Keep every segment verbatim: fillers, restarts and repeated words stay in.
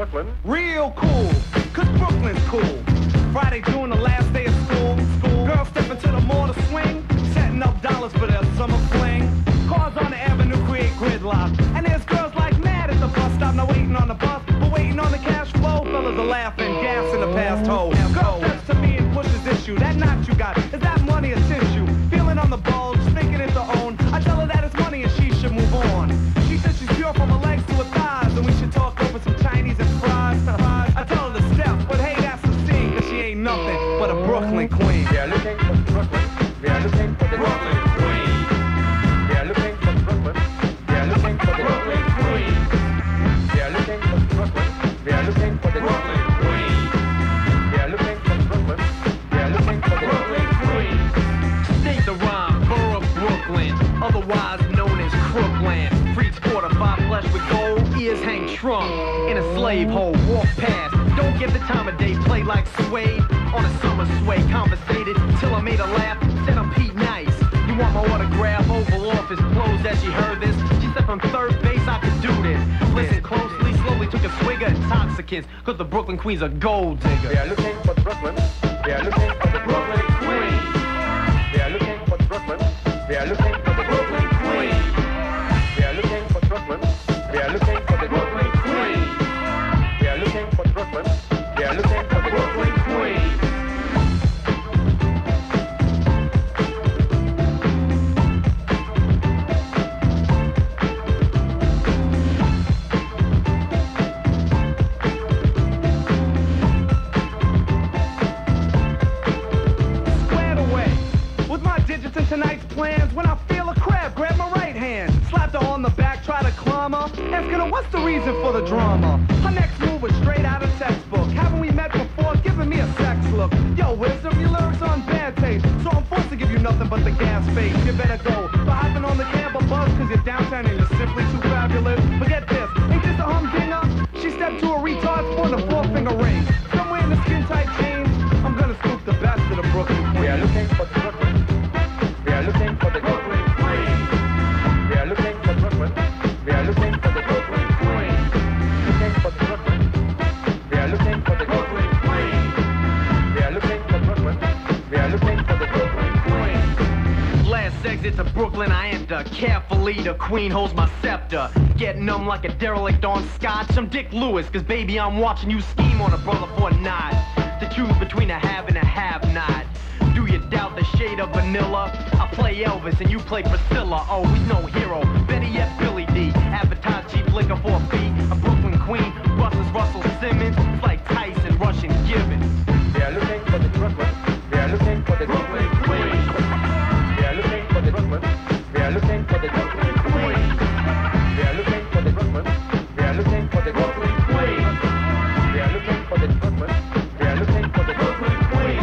Brooklyn. Real cool, cause Brooklyn's cool. Friday, June, the last day of school. School. Girls step into the mall to swing, setting up dollars for their summer fling. Cars on the avenue create gridlock, and there's girls like mad at the bus stop, not waiting on the bus, but waiting on the cash flow. Fellas are laughing, gas in the past hole. Girl steps to me and pushes issue. That knot you got, is that money or tissue? Feeling on the bulge, thinking it's her own. I tell her that it's money and she should move on. She says she's pure from her legs to her thighs, and we should talk over some Chinese and fries. I tell her to step, but hey, that's a scene, cause she ain't nothing but a Brooklyn queen. We are looking for Brooklyn. We are looking for the Brooklyn queen. We are looking for Brooklyn. We are looking for the Brooklyn queen. We are looking for Brooklyn. We are looking for the Brooklyn queen. We are looking for Brooklyn. We are looking for the Brooklyn queen. State the rhyme, borough Brooklyn, otherwise known as Crookland. Freaks fortified flesh with gold, ears hang trunk in a slave hole. Walk past, don't give the time of day, play like Suede on a summer sway. Conversated till I made her laugh, said I'm Pete Nice. You want my autograph? Oval Office closed as she heard this. She said from third base I could do this. Listen closely, slowly took a swig of intoxicants, cause the Brooklyn Queen's a gold digger. We are looking for Brooklyn. We are looking for the Brooklyn queen. We are looking for Brooklyn. We are looking for the Brooklyn queen. We are looking for Brooklyn. We are looking for the Brooklyn queen. We are looking for Brooklyn. We are looking for the Brooklyn queen. Squared away with my digits and tonight's plans. When I feel a crab, grab my right hand, slapped her on the back, try to climb her, asking her what's the reason for the drama. Her next move was straight out of textbook. Haven't we met before? Giving me a sex look. Yo, wisdom, your lyrics on bad taste, so I'm forced to give you nothing but the gas face. You better go for hopping on the cab or buzz, cause you're downtown and you're simply too fabulous. But get this, ain't this a humdinger? She stepped to a retard, spun a four-finger ring. Somewhere in the skin-tight jeans, I'm gonna scoop the best of the Brooklyn queen. We are looking for Brooklyn. We are looking for the Brooklyn queen. We are looking for Brooklyn. We are looking for the Brooklyn queen. Looking for Brooklyn. We are looking for the Brooklyn queen. We are looking for Brooklyn. We are looking for the Brooklyn queen. Last exit to Brooklyn, I enter. Carefully, the queen holds my scepter. Getting numb like a derelict on scotch. I'm Dick Lewis, cause baby, I'm watching you scheme on a brother for a nod. To choose between a have and a have-not. Do you doubt the shade of vanilla? I play Elvis and you play Priscilla. Oh, he's no hero. Better yet, Billy D. Advertise cheap liquor for a fee. A Brooklyn queen, Russell's Russell Simmons. It's like Tyson, Russian Gibbons. We are looking for the Brooklyn. We are looking for the Brooklyn queen. We are looking for the Brooklyn. We are looking for the Brooklyn queen. We are looking for the Brooklyn. We are looking for the Brooklyn queen. We are looking for the Brooklyn. We are looking for the Brooklyn queen.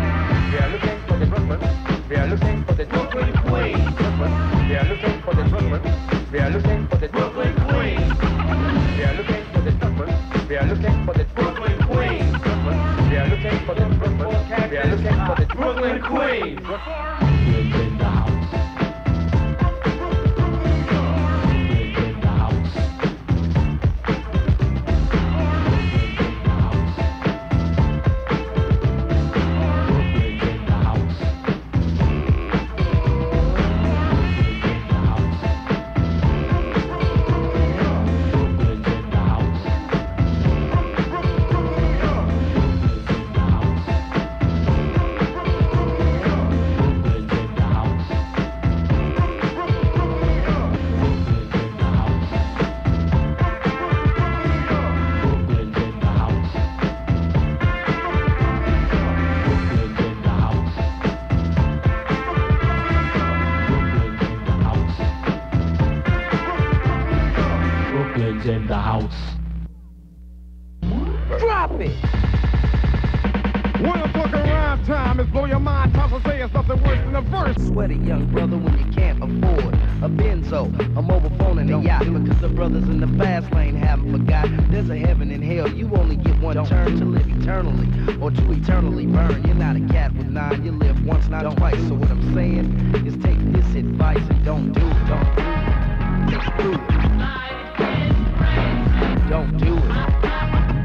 We are looking for the Brooklyn. We are looking for the Brooklyn queen. We are looking for the Brooklyn. We are looking for the Brooklyn queen. We are looking for the Brooklyn. We are looking for the Brooklyn queen. We are looking for the Brooklyn. We are looking for the Brooklyn queen. In the house. In the house. In the house. Drop it. One o'clock around time is blow your mind. Time to say it's nothing worse than a verse. Sweaty young brother when you can't afford a benzo, a mobile phone and a yacht. Because the brothers in the fast lane haven't forgot there's a heaven and hell. You only get one turn to live eternally or to eternally burn. You're not a cat with nine, you live once, not twice. So what I'm saying is take this advice and don't do it. Don't do it. Just do it. Don't do it.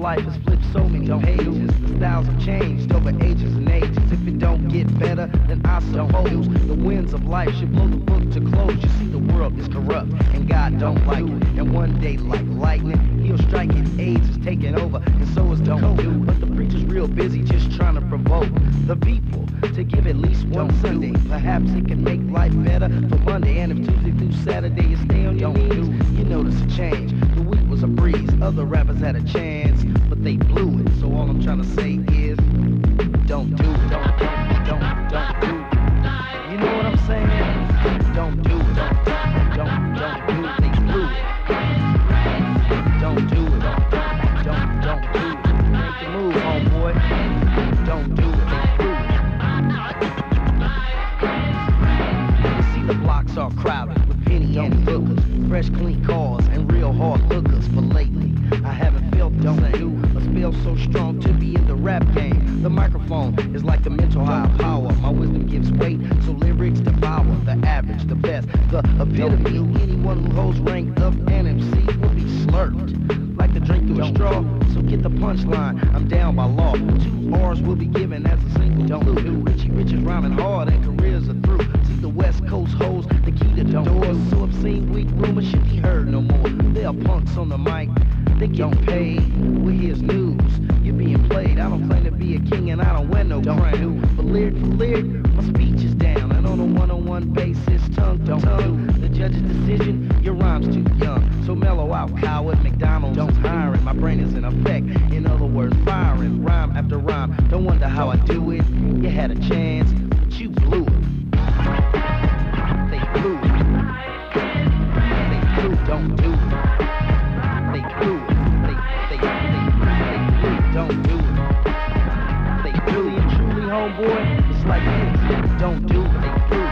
life has flipped so many pages. The styles have changed over ages and ages. If it don't get better, then I suppose the winds of life should blow the book to close. You see, the world is corrupt, and God don't like it. And one day, like lightning, he'll strike it. AIDS is taking over, and so is the code. But the preacher's real busy just trying to provoke the people to give at least one Sunday. Perhaps it can make life better for Monday. And if Tuesday through Saturday you stay on your knees, you notice a change. The week was a breeze. Other rappers had a chance, but they blew it. So all I'm trying to say is, don't do it. Don't, don't, don't, don't do it. You know what I'm saying? Don't do it. Don't, don't, don't do it. They blew it. Don't do it. Don't, don't, don't, don't do it. Make the move, homeboy. Don't do it. They blew it. You see the blocks are crowded with penny and hookers, fresh clean cars and real hard lookers. But lately, I haven't felt the same. A spell so strong to be in the rap game. The microphone is like the mental high power. My wisdom gives weight, so lyrics devour the average, the best, the epitome. Anyone who holds rank of an M C will be slurped like the drink through a straw. So get the punchline, I'm down by law. Two R's will be given as a single clue. Richie Rich is rhyming hard and careers are through. See, the West Coast holds the key to the doors. So obscene, weak rumors should be heard no more. There are punks on the mic, they get paid. Well, here's news, you're being played. I don't claim to be a king and I don't wear no crown. But lyric for lyric, my speech is down. And on a one-on-one basis, tongue to tongue, the judge's decision, your rhyme's too young. So mellow out, coward. McDonald's is hiring. My brain is in effect. In other words, firing rhyme after rhyme. Don't wonder how I do it. You had a chance, but you blew it. They blew it. They blew it. Don't do it. They blew it. They, they, they, they blew it. Don't do it. They really and truly, homeboy, it's like this. Don't do it. They blew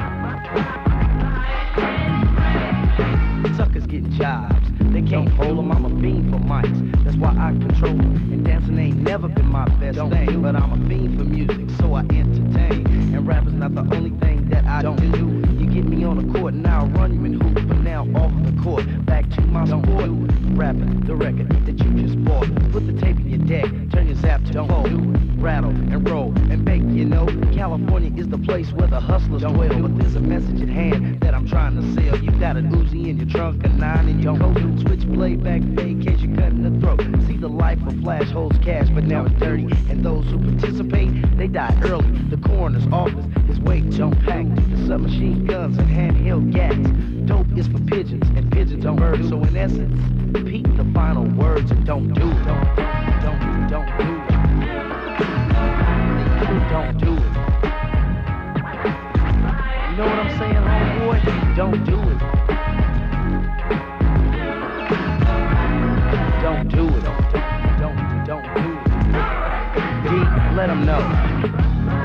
it. Suckers getting jobs. They can't hold them, I'm a fiend for mics. That's why I control them. And dancing ain't never been my best thing. But I'm a fiend for music, so I entertain. And rappers not the only thing that I don't do. You get me on the court, now I run you in hoop. But now off the court, back to my sport. Rapping the record that you just bought. Put the tape in your deck, turn your zap to fold. Rattle and roll and bake, you know. California is the place where the hustlers dwell. But there's a message at hand that I'm trying to sell. You got an Uzi in your trunk, a nine in your coat. Switchblade back fade, case you're cutting the throat. See, the life of Flash holds cash, but now it's dirty. And those who participate, they die early. The coroner's office is way too packed due to submachine guns and handheld gas. Dope is for pigeons, and pigeons are birds. So in essence, repeat the final words and don't do it. Don't, don't, don't do it. Don't do it. You know what I'm saying, homeboy? Don't do it. Don't do it. Don't, don't, don't do it. D, let them know.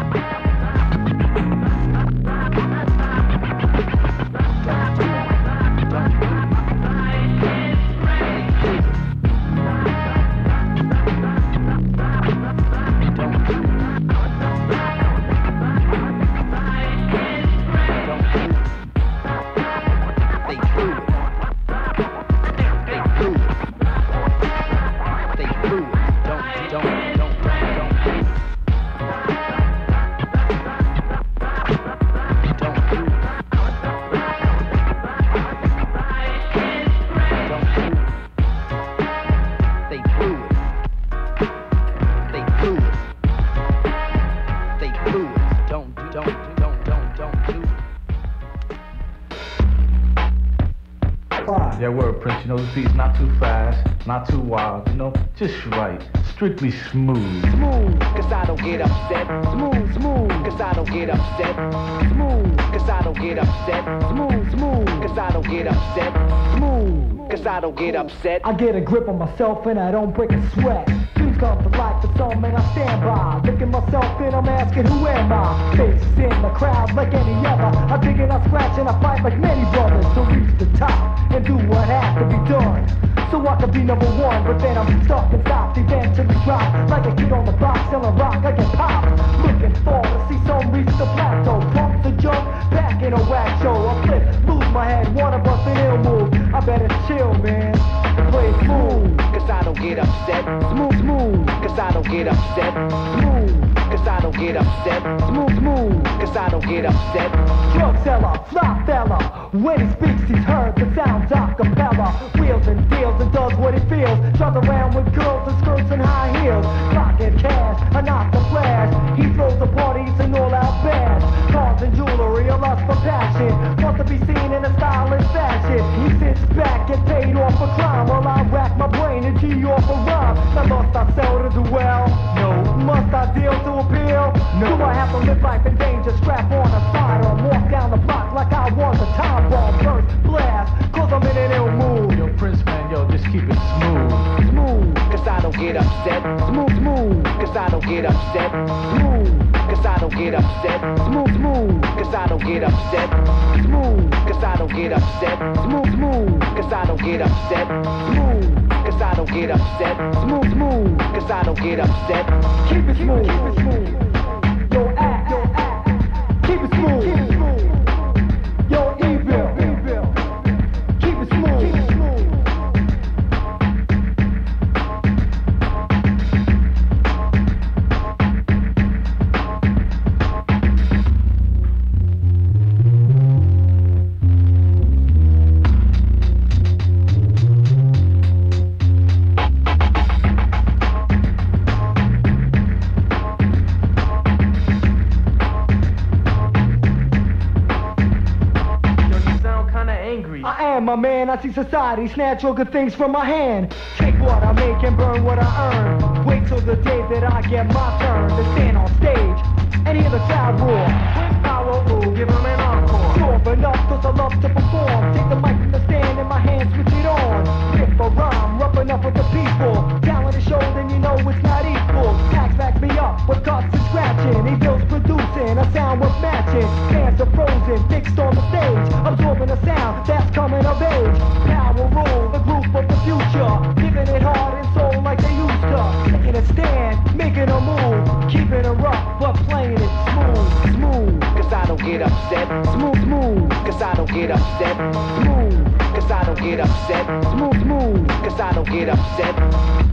Yeah, word, Prince, you know, this beat's not too fast, not too wild, you know, just right, strictly smooth. Smooth, cause I don't get upset. Smooth, smooth, cause I don't get upset. Smooth, cause I don't get upset. Smooth, smooth, cause I don't get upset. Smooth, cause I don't get upset. I get a grip on myself and I don't break a sweat. Dreams come to life for some and I stand by. Looking myself in, I'm asking who am I? Faces in the crowd like any other. I dig and I scratch and I fight like many brothers to reach the top and do what has to be done. So I can be number one, but then I'm stuck and stopped, eventually drop like a kid on the block, selling rock like a pop. Looking for to see some reach the plateau. Pump the jump, back in a whack show. I flip, lose my head, wanna bust an ill move. I better chill, man, and play it smooth. Cause I don't get upset. Smooth. don't get upset. Smooth, cause I don't get upset. Smooth, smooth, cause I don't get upset. Drug seller, fly fella. When he speaks, he's heard the sounds a cappella. Wheels and deals and does what he feels. Drives around with girls and skirts and high heels. Pocket cash, and not the flash. He throws the parties and all out bash. Cars and jewelry, a lust for passion. Wants to be seen in a stylish fashion. He sits back, get paid off for crime, while I rack my brain and tee off a rhyme. Now must I sell to do well? No. Must I deal to appeal? No. Do I have to live life in danger? Strap on a sidearm, walk down the block like I was a time bomb. Burst, blast, cause I'm in an ill mood. Yo, Prince, man, yo, just keep it smooth. Smooth, cause I don't get upset. Smooth, smooth, cause I don't get upset. Smooth, cause I don't get upset. Smooth, smooth, cause I don't get upset. Smooth, cause I don't get upset. Smooth, smooth, cause I don't get upset. Smooth, cause I don't get upset. Smooth, smooth, cause I don't get upset. Keep it smooth, keep it smooth. Yo, act, yo, act. Keep it smooth, keep it smooth. Yo, evil, evil. Keep it smooth, keep it smooth. I am my man, I see society snatch all good things from my hand. Take what I make and burn what I earn. Wait till the day that I get my turn to stand on stage and hear the crowd roar. Prince Power, ooh, give him an encore. Sure enough, cause I love to perform. Take the mic from the stand in my hand, switch it on. Rip a rhyme, rough enough with the people. Talent is shown, then you know it's not equal. Tax backs me up with cuts and scratching. He builds producing a sound worth matching. Hands are frozen, fixed on the stage, absorbing a sound that's coming of age. Power rule, the group of the future, giving it heart and soul like they used to. Taking a stand, making a move, keeping it rough but playing it smooth, smooth. Cause I don't get upset. Smooth, smooth, cause I don't get upset. Smooth, cause I don't get upset. Smooth, smooth, cause I don't get upset.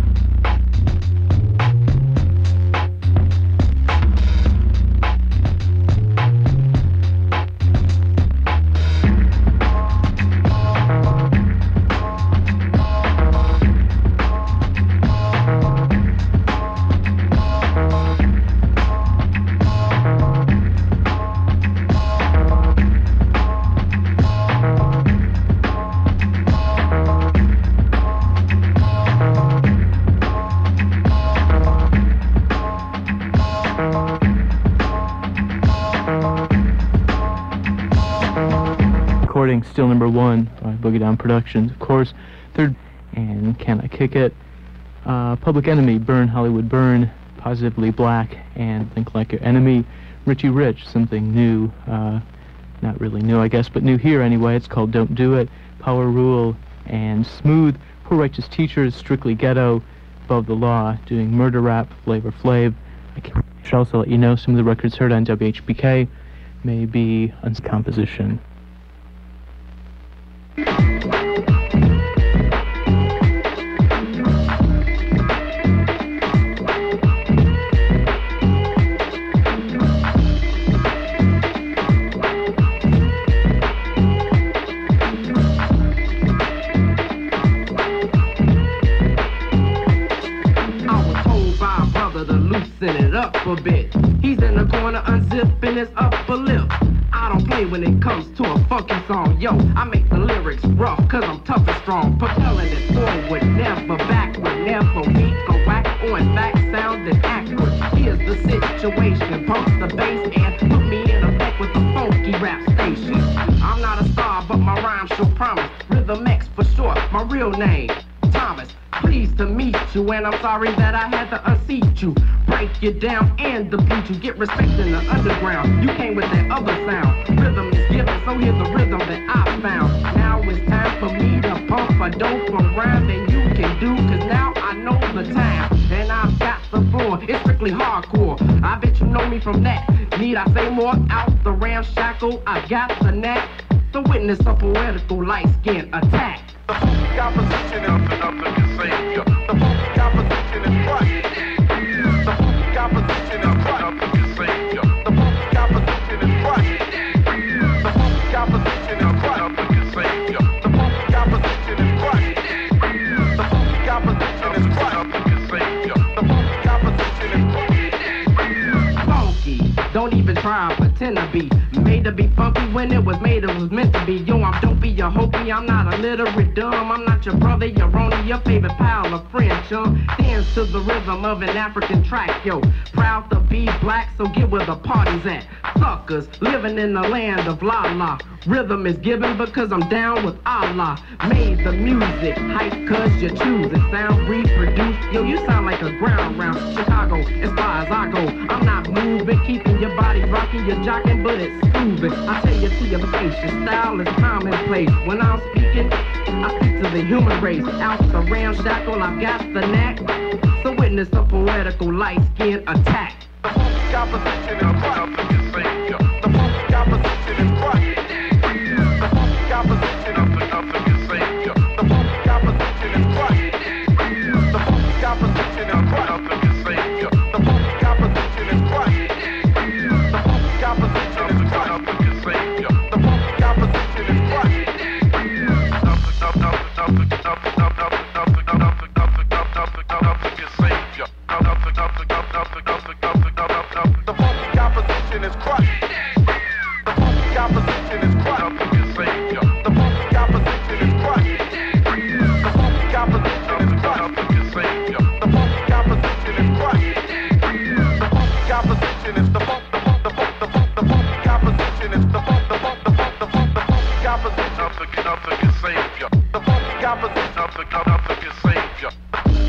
Still number one by Boogie Down Productions, of course. Third, and Can I Kick It? Uh, Public Enemy, Burn Hollywood Burn, Positively Black, and Think Like Your Enemy. Richie Rich, something new, uh, not really new I guess, but new here anyway. It's called Don't Do It. Power Rule and Smooth. Poor Righteous Teachers, Strictly Ghetto, Above the Law, doing Murder Rap, Flavor Flav. I should also let you know some of the records heard on W H P K may be uncomposition. A bit. He's in the corner unzipping his upper lip. I don't play when it comes to a funky song. Yo, I make the lyrics rough cause I'm tough and strong. Propelling it forward, never backward, never weak or whack, or in fact sounding accurate. Here's the situation, pump the bass and put me in effect with a funky rap station. I'm not a star but my rhymes show promise. Rhythm X for short, my real name, Thomas. Pleased to meet you, and I'm sorry that I had to unseat you. Break you down and deplete you. Get respect in the underground. You came with that other sound. Rhythm is given, so here's the rhythm that I found. Now it's time for me to pump a dope around than you can do, cause now I know the time. And I've got the floor, it's strictly hardcore. I bet you know me from that. Need I say more? Out the ramshackle, I got the knack to witness a poetical light-skin attack. The funky composition is enough to be savior. The funky composition is what? try, pretend to be. Made to be funky when it was made, it was meant to be. Yo, I'm don't be your hopey, I'm not illiterate dumb. I'm not your brother, you're only your favorite pal, a friend, chum. Dance to the rhythm of an African track, yo. Proud to be black, so get where the party's at. Suckers, living in the land of la la. Rhythm is given because I'm down with Allah. Made the music, hype cause you choose it. Sound reproduced, yo, you sound like a ground round. Chicago, as far as I go, I'm not moving, keeping your body rocking, you're jocking, but it's soothing. I tell you to your face, your style is commonplace. When I'm speaking, I speak to the human race. Out the ramshackle, I've got the knack. So witness a poetical light skin attack. The funky opposition is rock. The funky opposition is rock. The funky opposition is rock. The funky opposition is rock. The funky opposition is rock. The funky opposition is rock. The funky opposition is rock. The funky opposition is rock. The funky opposition is crushed. The funky opposition is crushed. The funky opposition is crushed. The funky opposition is crushed. The funky opposition is crushed. The funky opposition is the funk, the funk, the funk, the funk, the funky opposition is the funk, the funk, the funk, the funk, the funky opposition. The funky opposition.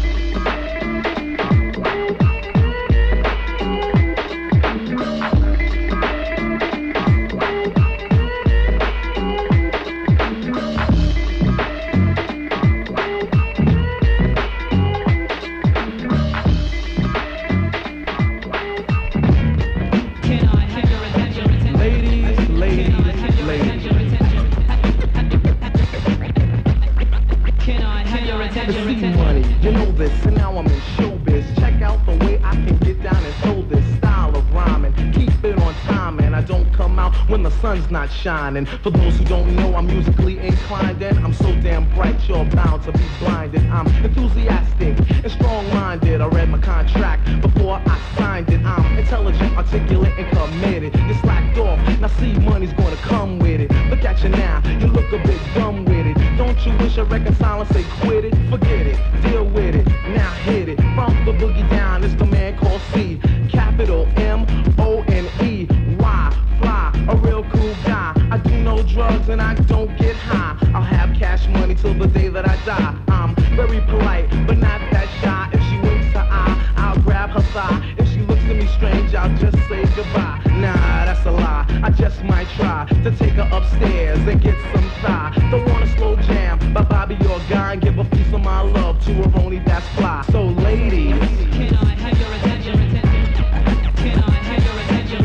You know this, and now I'm in showbiz. Check out the way I can get down and throw this style of rhyming. Keep it on time, and I don't come out when the sun's not shining. For those who don't know, I'm musically inclined, and I'm so damn bright, you're bound to be blinded. I'm enthusiastic and strong-minded. I read my contract before I signed it. I'm intelligent, articulate, and committed. You slacked off, now see money's gonna come with it. Look at you now, you look a bit dumb with it. Don't you wish I reconcile and say quit it? Forget it, deal with it, now hit it. From the boogie down, it's the man called C. Capital M O N E Y, fly, a real cool guy. I do no drugs and I don't get high. I'll have cash money till the day that I die. I'm very polite, but not that shy. If she winks her eye, I'll grab her thigh. If she looks at me strange, I'll just say goodbye. Nah, that's a lie, I just might try to take her upstairs and get some thigh. Don't wanna slow jam by Bobby or Guy and give a piece of my love to her only that's fly. So ladies, can I have your attention? Can I have your attention?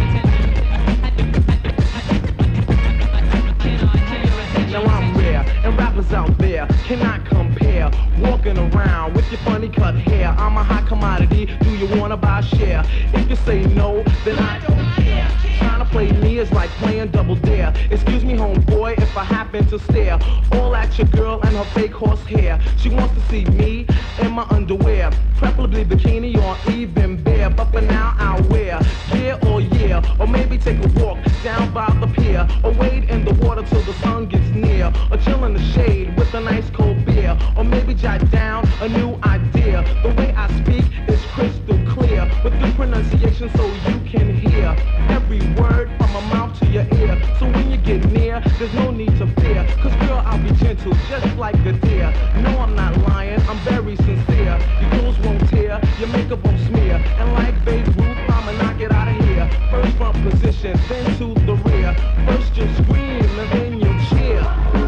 Can I have your attention? now I'm rare, and rappers out there cannot compare. Walking around with your funny cut hair, I'm a hot commodity, do you wanna buy a share? If you say no, then I don't care. Trying to play me is like playing double dare. Excuse me, homeboy, if I happen to stare all at your girl and her fake horse hair. She wants to see me in my underwear, preferably bikini or even bare. But for now I'll wear gear or yeah, or maybe take a walk down by the pier, or wade in the water till the sun gets near, or chill in the shade with a nice cold beer, or maybe jot down a new idea. The way I speak is crystal clear, with good pronunciation so you can hear every word from my mouth to your ear. So when you get near, there's no need to fear, cause girl, I'll be gentle just like a deer. No, I'm not lying, I'm very sincere. Your clothes won't tear, your makeup won't smear, and like Babe Ruth, I'ma knock it out of here. First front position, then to the rear. First you scream, and then you cheer.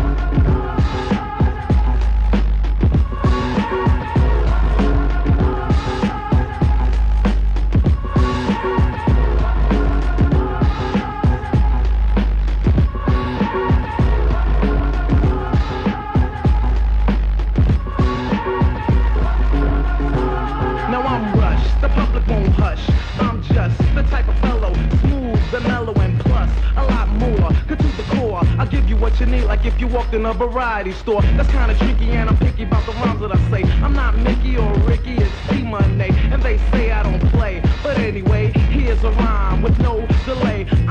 What you need, like if you walked in a variety store. That's kinda tricky and I'm picky about the rhymes that I say. I'm not Mickey or Ricky, it's C-Money, and they say I don't play. But anyway, here's a rhyme with no delay.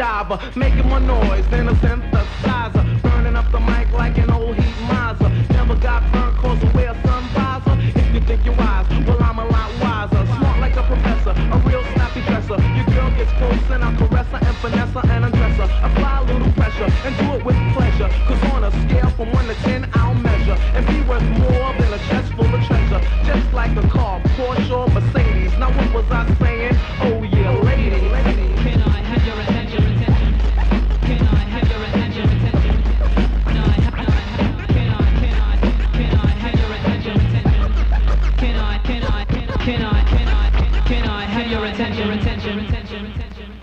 jobber, making more noise than a synthesizer, burning up the mic like an old heat miser. Never got burnt cause I wear sun visor. If you think you're wise, well I'm a lot wiser. Smart like a professor, a real snappy dresser. Your girl gets close and I caress her and finesse her and undress her. Apply a little pressure and do it with pleasure. Cause on a scale from one to ten I'll measure and be worth more than a chest full of treasure. Just like a car, Porsche or Mercedes. Now what was I saying? Oh yeah, lady, lady. Can I have your attention, attention? Can I have your attention, attention? Can I, can I, can I, can I, can I have your attention, attention? Can I, can I, can I, can I, can I, can I have your attention, attention, attention, attention?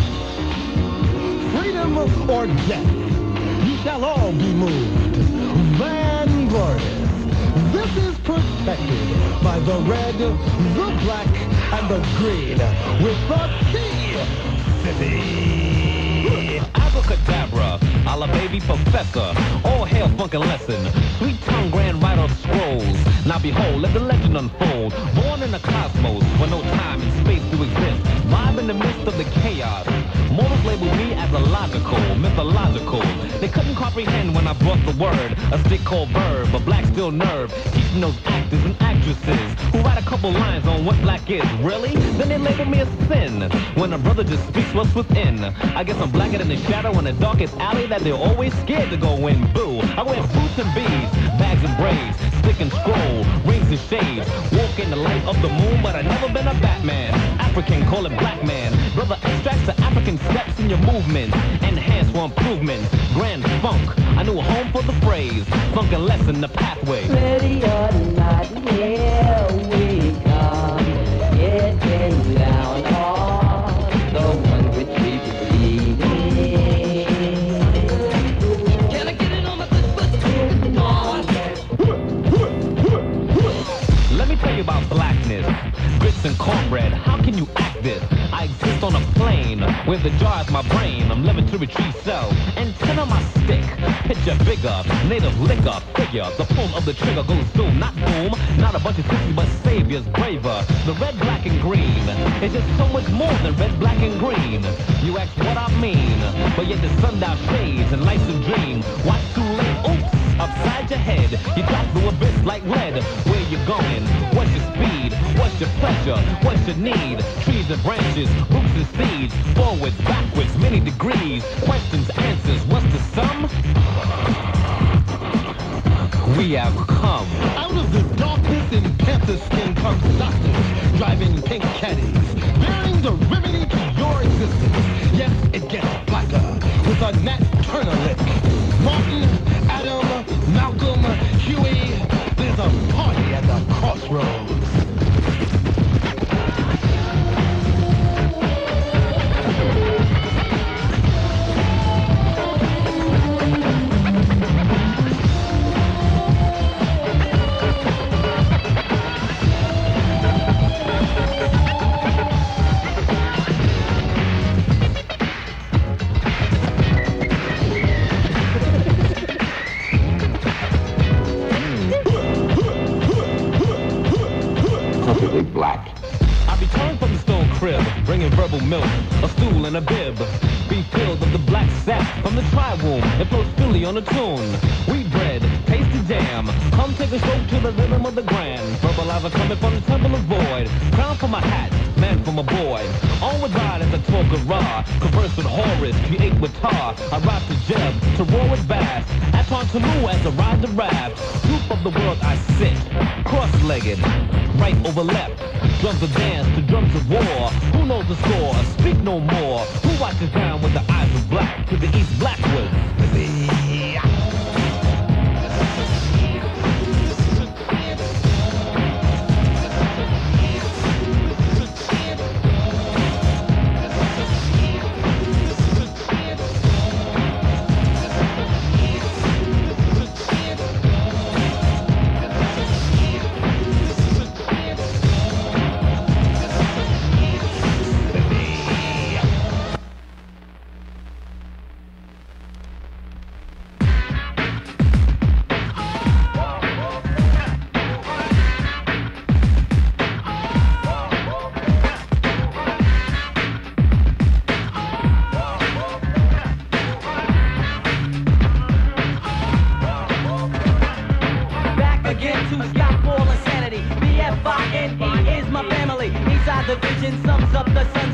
Freedom or death, you shall all be moved. Van Glorious. This is protected by the red, the black, and the green with the T-City. Abracadabra, a la baby professor, all hail funkin' lesson, sweet tongue grand writer scrolls. Now behold, let the legend unfold. Born in the cosmos, where no time and space do exist, vibe in the midst of the chaos. Mortals label me as illogical, mythological. They couldn't comprehend when I brought the word, a stick called verb, a black steel nerve, teaching those actors and actresses who write a couple lines on what black is. Really? Then they label me a sin, when a brother just speaks what's within. I guess I'm blacker than the shadow in the darkest alley that they're always scared to go in. Boo! I wear boots and beads, bags and braids, stick and scroll, rings and shades. Walk in the light of the moon, but I never been a Batman. African, call it black man. Brother extracts the African steps in your movements, enhance for improvements. Grand funk, I knew a home for the phrase. Funk and lesson the pathway. Ready or not, here we come. Getting down on the one which we believe in. Can I get it on my foot? On. Let me tell you about blackness. Grits and cornbread, how can you act this? I exist on a plane where the jar is my brain. I'm living to retrieve cells, antenna my stick. Picture bigger, native liquor figure. The pull of the trigger goes boom, not boom. Not a bunch of sissies, but saviors braver. The red, black, and green is just so much more than red, black, and green. You ask what I mean, but yet the sundown shades and life's a dream. Watch too late, oops, upside your head. You drop through abyss like lead. Where you going? What's your speed? What's your pleasure? What's your need? Trees and branches, roots and seeds. Forwards, backwards, many degrees. Questions, answers, what's the sum? We have come. Out of the darkness in panther skin comes doctors, driving pink caddies, bearing the remedy to your existence. Yes, it gets blacker with a Nat Turner lick. Martin, Adam, Malcolm, Huey, there's a party at the crossroads. Black. I returned from the stone crib, bringing verbal milk, a stool and a bib. Be filled of the black sap from the tri-womb. It flows freely on a tune. Wheat bread, tasty jam. Come take a stroke to the rhythm of the grand. Verbalizer coming from the temple of void. Crown for my hat, man for my boy. Onward ride as I talk a raw. Converse with Horus, create with tar. I ride to Jeb, to roar with bass. Aton Tamu as I ride the raft. Roof of the world I sit, cross-legged. Right over left, drums of dance to drums of war. Who knows the score? Speak no more. Who watches down with the eyes of black to the east blackwards?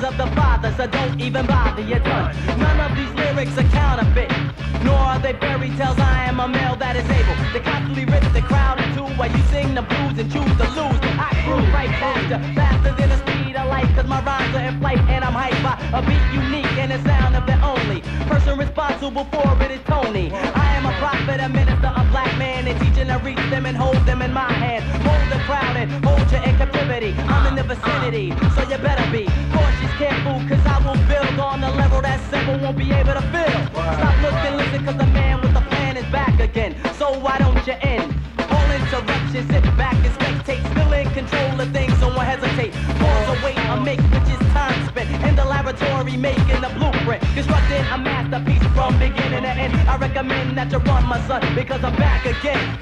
of the Father, so don't even bother, you're done. None of these lyrics are counterfeit, nor are they fairy tales. I am a male that is able to constantly rip the crowd in two while you sing the blues and choose to lose. I groove right faster, faster than the speed of light, cause my rhymes are in flight and I'm hyped by a beat unique and the sound of the only person responsible for it is Tony. I am a prophet, a minister, a black man, and teaching to reach them and hold them in my hand. Hold the crowd and hold you in captivity. I'm in the vicinity, so you better be cautious, careful, cause I will build on the level that simple won't be able to fill. Stop looking, listen, cause the man with the plan is back again. So why don't you end all interruptions? Sit back and spectate, still in control of things, so won't hesitate. Pause or wait or make, which is time spent in the laboratory making the blueprint, constructing a masterpiece from beginning to end. I recommend that you run, my son, because I'm back again.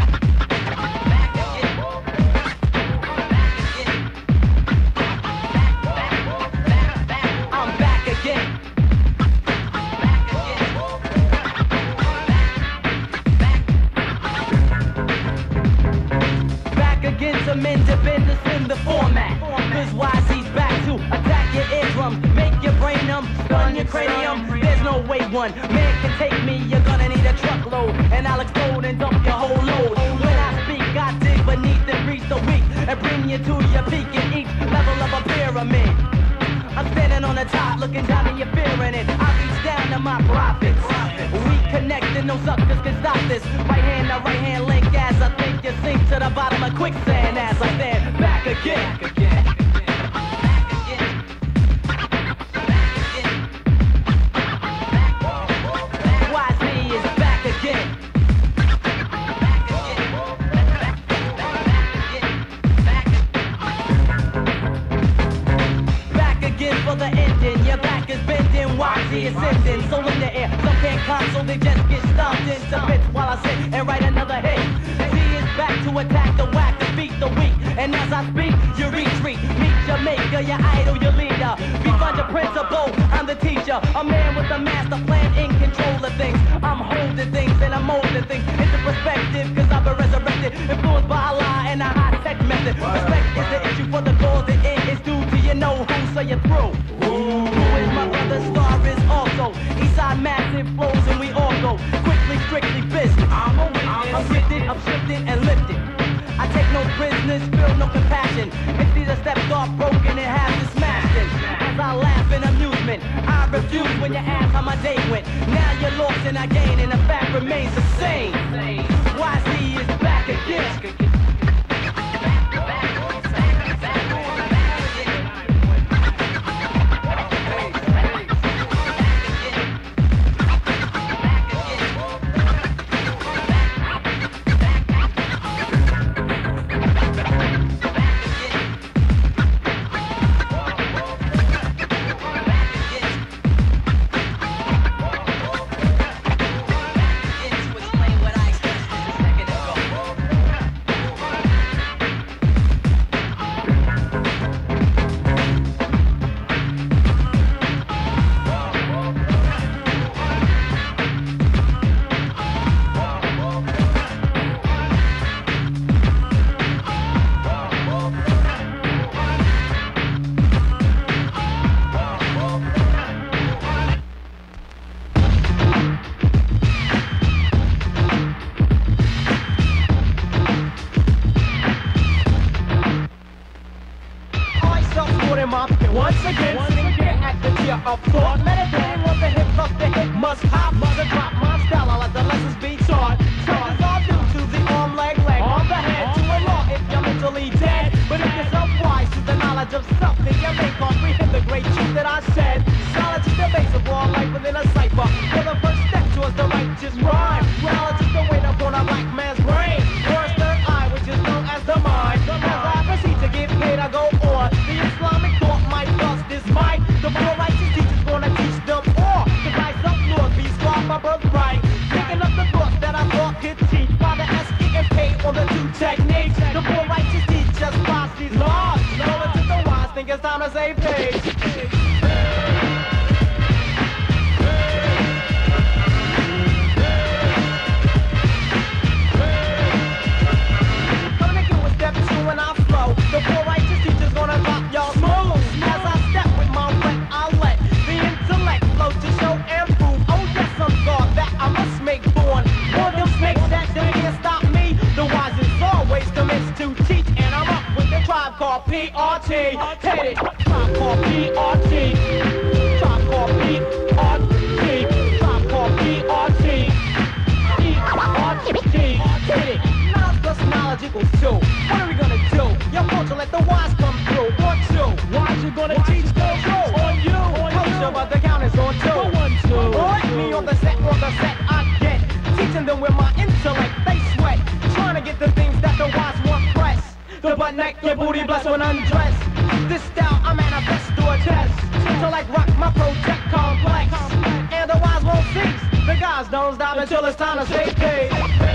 Men to bend this in the format, cause Y C's back to attack your eardrums, make your brain numb, stun your cranium. There's no way one man can take me, you're gonna need a truckload, and I'll explode and dump your whole load. When I speak, I dig beneath and reach the weak, and bring you to your peak in each level of a pyramid. I'm standing on the top, looking down and you're fearing it. I reach down to my profits. We connected, no suckers can stop this. Right hand to right hand link as I think you sink to the bottom of quicksand as I stand back again. Back again. Y Z is back again. For the ending, your back is bending, Y Z is sending, so in the air, some can't console, they just get stomped into bits while I sit and write another hit. Z is back to attack the whack, defeat the weak, and as I speak, you retreat, meet your maker, your idol, your leader, befriend your principal, I'm the teacher, a man with a master plan, in control of things, I'm holding things and I'm molding things into perspective, cause I've been resurrected, influenced by Allah and a high-tech method. Respect is the issue for the cause, and it is due to you know who, so you're through. Who is my brother? Star is also Eastside massive flows and we all go quickly, strictly business. I'm a witness. I'm gifted, I'm shifted and lifted. I take no prisoners, feel no compassion. It's either stepped off broken and half is smashed in. As I laugh in amusement, I refuse when you ask how my day went. Now you're lost and I gain and the fact remains the same. Y Z is back again. Once again, sitting here at the tier of thought, meditating on the hip of the hit must hop, must drop my style, I let the lessons be taught. Something's all due to the arm, leg, leg, on the head, to a law if you're mentally dead. But if you're self-wise to the knowledge of self, then you may comprehend the great truth that I said. Knowledge is the base of all life within a cipher. For the first step towards the righteous rhyme. Knowledge is the weight upon a black man's brain. First third eye, which is known as the mind. As I proceed to give head, I go on. The Islamic thought might bust this mic. The more righteous teacher's gonna teach them all. To rise up north, be scarred by birthright. Picking up the thoughts that I thought could teach. By the S E and K on the two techniques. The more righteous teachers pass these laws. Knowledge to the wise, think it's time to save face. When I flow, the poor righteous teacher's gonna drop y'all smooth. As I step with my P R T. Hit it. Tribe called P R T. Tribe called P R T. Tribe called P R T. P R T. Hit it. Knowledge plus knowledge equals two. What are we gonna do? Your culture, let the wise come through. One, two. Why's you gonna teach those rules? On you, on Culture, but the count is on two. One, two. Like me on the set, on the set, I get. Teaching them with my intellect, they sweat. Trying to get the things that the wise want press. The butt neck, your booty blessed when undressed. This style, I manifest to a test. To like rock my project complex. And the wise won't cease. The guys don't stop until it's time to say peace.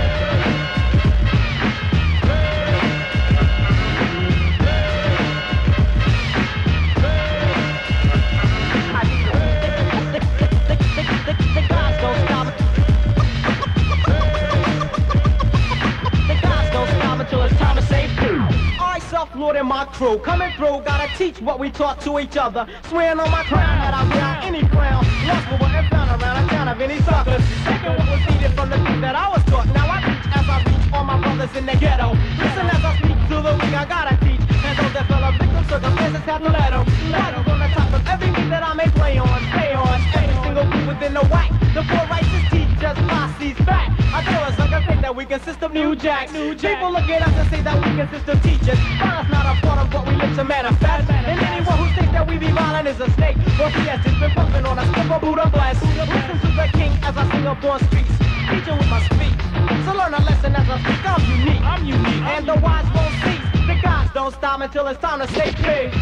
Self-lord and my crew coming through, gotta teach what we taught to each other. Swearing on my crown that I wear any crown. Lost for what I found around a town of any suckers. Taking what was needed from the thing that I was taught. Now I teach as I reach all my brothers in the ghetto. Listen as I speak to the weak, I gotta teach. And those that fell a victim, circumstances have to let them. Riders on the top of every beat that I may play on. Stay on every single beat within the whack. The four righteous teachers, posse's back. I tell us like I think that we consist of new jacks. New jacks. People look at us and say that we consist of teachers. But it's not a part of what we live to manifest. And anyone who thinks that we be violent is a snake. Well, he has just been pumping on a strip of Buddha bless. Listen to the king as I sing up on streets. Teaching with my speech. So learn a lesson as I speak. I'm unique. I'm unique. And the wise won't cease. The gods don't stop until it's time to say peace.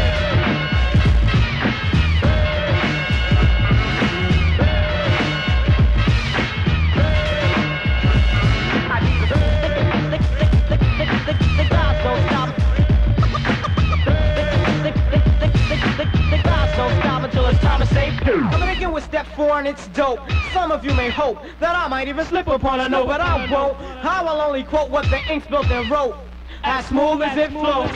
I'm gonna begin with step four and it's dope. Some of you may hope that I might even slip upon a note, but I won't. I will only quote what the ink spilled and wrote. As smooth as it flows.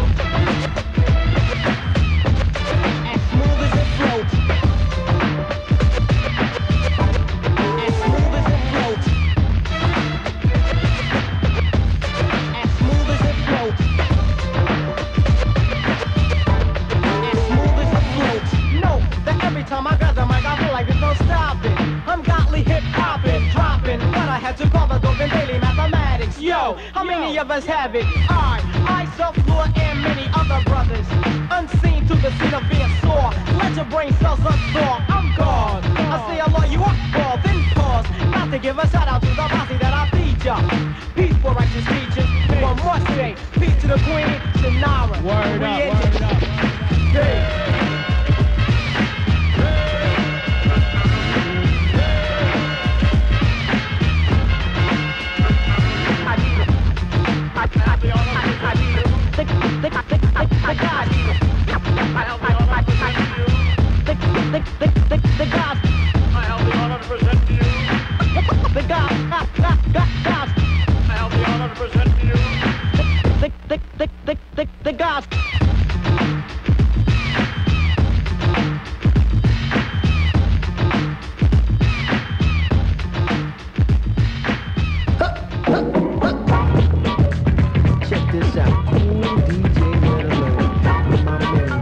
As smooth as it floats. As smooth as it floats. As smooth as it floats. As smooth as it floats. No, that every time I grab the mic, I feel like there's no stopping. I'm godly hip-hopping, dropping what I had to call the dope in daily mathematics. Yo, how many of us have it? I, I, self-lord, and many other brothers. Unseen to the scene of being sore. Let your brain cells unthaw. I'm God. I say I love you up, ball, then pause. Not to give a shout-out to the posse that I feed ya. Peace for righteous teachers. One more say, peace to the queen, Shannara. Word up, word up. Hey. The gods. Check this out. Cool D J Letterman. My man.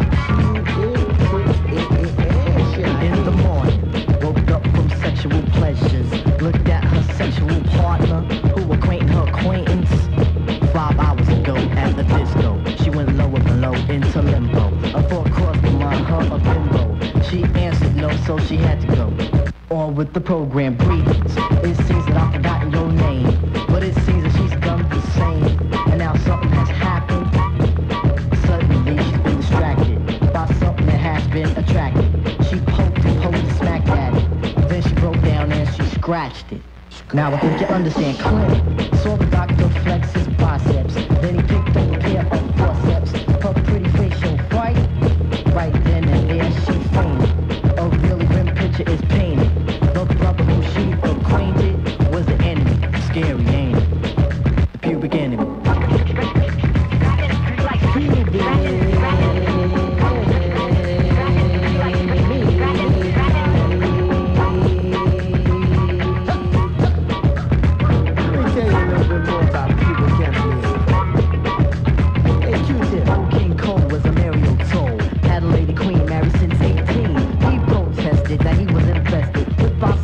In the morning, woke up from sexual pleasures. Looked at her sexual partner, who acquainted her acquaintance. Five hours ago at the disco, she went lower below into limbo. A thought crossed my mind, her a bimbo. She answered no, so she had to go. On with the program, greetings. It seems that I've forgotten your name, but it seems that she's done the same. And now something has happened. Suddenly she's been distracted by something that has been attracted. She poked and poked and smacked at it. Then she broke down and she scratched it. Now I think you understand clearly. Saw the doctor flex his biceps. Then he picked up a pair of forceps. Her pretty face showed fright. Right then and there she fainted. A really grim picture is painted. The brother who she acquainted was the enemy. Scary, ain't it? The pubic enemy.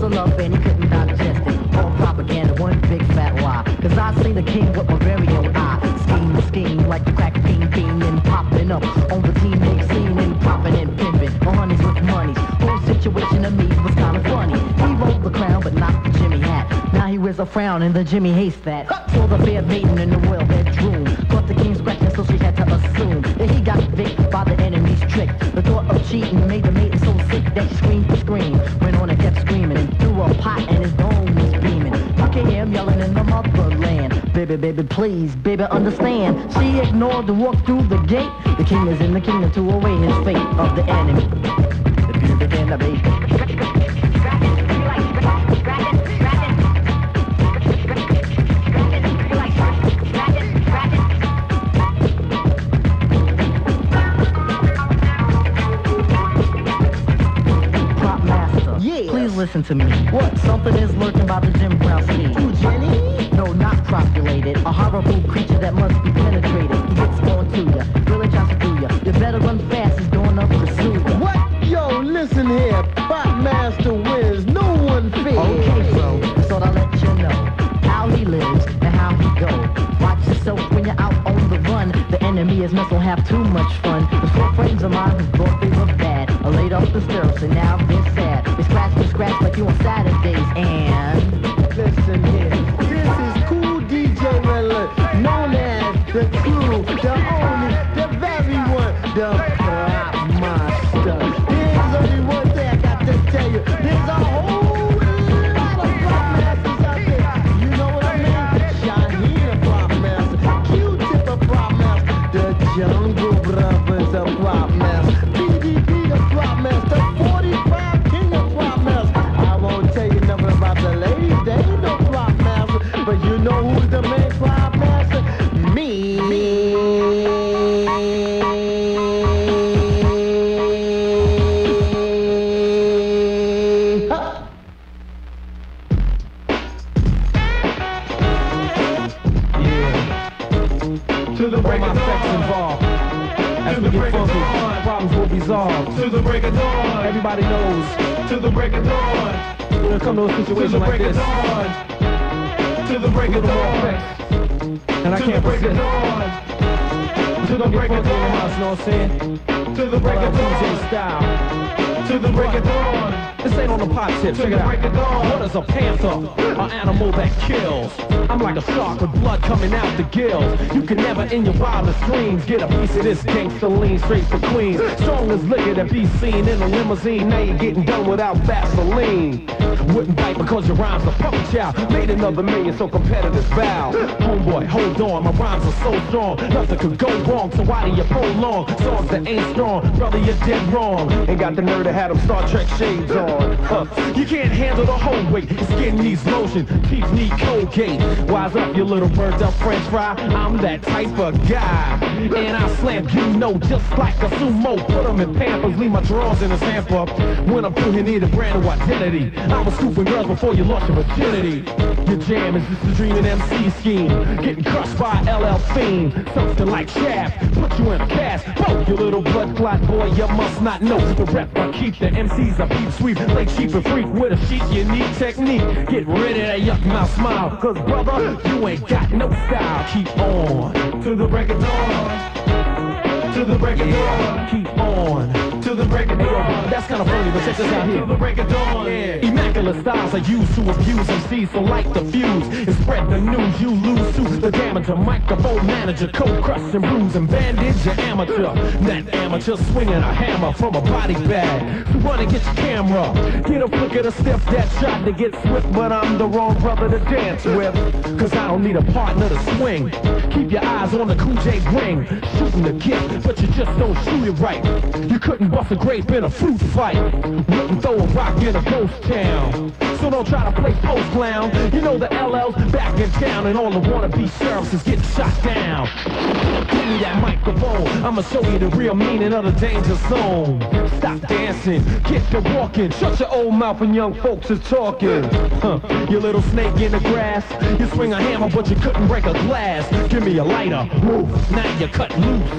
muscle up and he couldn't digest it. All propaganda, one big fat lie. Cause I seen the king with my very own eye. Scheme, scheme, like the crack bean, bean, and popping up on the teenage scene and popping and pimping. On honeys with monies. Whole situation to me was kinda funny. He rolled the crown, but not the Jimmy hat. Now he wears a frown and the Jimmy hates that. Saw the fair maiden in the royal bedroom. Caught the king scratching, so she had to assume that he got victed by the enemy's trick. The thought of cheating made the maiden so sick that she screamed to scream. Went on and kept screaming and threw a pot and his dome was beaming. You can hear him yelling in the motherland. Baby, baby, please, baby, understand. She ignored the walk through the gate. The king is in the kingdom to await his fate of the enemy. The beauty began to be. Please listen to me. What? Something is lurking by the Jim Brown scheme. Who, Jenny? No, not populated. A horrible creature that must be penetrated. He gets on to ya, really tries to do ya. You better run fast, he's going up to pursue ya. What? Yo, listen here. Pop Master wins. No one fears. Okay, bro. So I'll let you know how he lives and how he goes. Watch yourself when you're out on the run. The enemy is not gonna have too much fun. The four friends of mine who thought they were bad are laid off the stirrups and now they're sad. They scratch and scratch like you on Saturdays and... Listen here. This is Cool D J Alert, known as the Crew, the only, the very one, the Pop Master. There's only one thing I got to tell you. There's a whole lot of Pop Masters out there. You know what I mean? Shaheen a Pop Master, Q-Tip a Pop Master, the Jungle Brothers a Pop Master, B D B the Pop Master, forty-five King of Pop Master. I won't tell you nothing about the ladies, they ain't no Pop Master, but you know who's the main Pop Master? Me. Huh. Yeah. To the break of dawn. Involved. As we get funky, problems will be solved. To the break of dawn. Everybody knows. To the break of dawn. When it comes to a situation like this, to the break of dawn. And I can't resist. To the break of dawn. You know what I'm saying? To the break of dawn. Style. To the break of dawn. This ain't on the pot tip, check it out. What is a panther? An animal that kills. I'm like a shark with blood coming out the gills. You can never in your wildest dreams get a piece of this gangster lean straight for Queens. Strong as liquor that be seen in a limousine. Now you're getting done without Vaseline. Wouldn't bite because your rhymes are puppy child. Made another million so competitors bow. Homeboy, hold on, my rhymes are so strong. Nothing could go wrong, so why do you prolong songs that ain't strong? Brother, you're dead wrong. Ain't got the nerve to have them Star Trek shades on. Huh. You can't handle the whole weight. Your skin needs lotion, teeth need Colgate. Wise up, you little burnt up French fry. I'm that type of guy. And I slam you know just like a sumo. Put them in Pampers, leave my drawers in a hamper. When I'm through, you need a brand new identity. I was scooping girls before you lost your virginity. Your jam is just a dreaming M C scheme. Getting crushed by L L Fiend. Something like Shaft, put you in a cast. Both you little blood clot boy, you must not know the rep. I keep the M Cs a peep sweep. Play cheap and freak with a sheet, you need technique. Get rid of that yuck mouth smile. Cause brother, you ain't got no style. Keep on. To the break of dawn. To the break of dawn. Keep on. To the break of dawn. That's kinda funny, but check this out here. To the break of dawn. Yeah. Immaculate styles are used to abuse M Cs, so light the fuse and spread the news. You lose to the amateur microphone manager, cold crush and bruise and bandage your amateur. That amateur swinging a hammer from a body bag. So run and get your camera. Get a flick of the step that shot to get swift, but I'm the wrong brother to dance with. Cause I don't need a partner to swing. Keep your eyes on the Cool J ring. Shooting the gift, but you just don't shoot it right. You couldn't bust a grape in a fruit fight. Wouldn't throw a rock in a ghost town. So don't try to play post clown. You know the L L's back in town and all the wannabe sheriffs is getting shot down. Give me that microphone, I'ma show you the real meaning of the danger zone. Stop dancing, get to walking. Shut your old mouth when young folks is talking. Huh. You little snake in the grass. You swing a hammer but you couldn't break a glass. Give me a lighter, move, now you cut loose.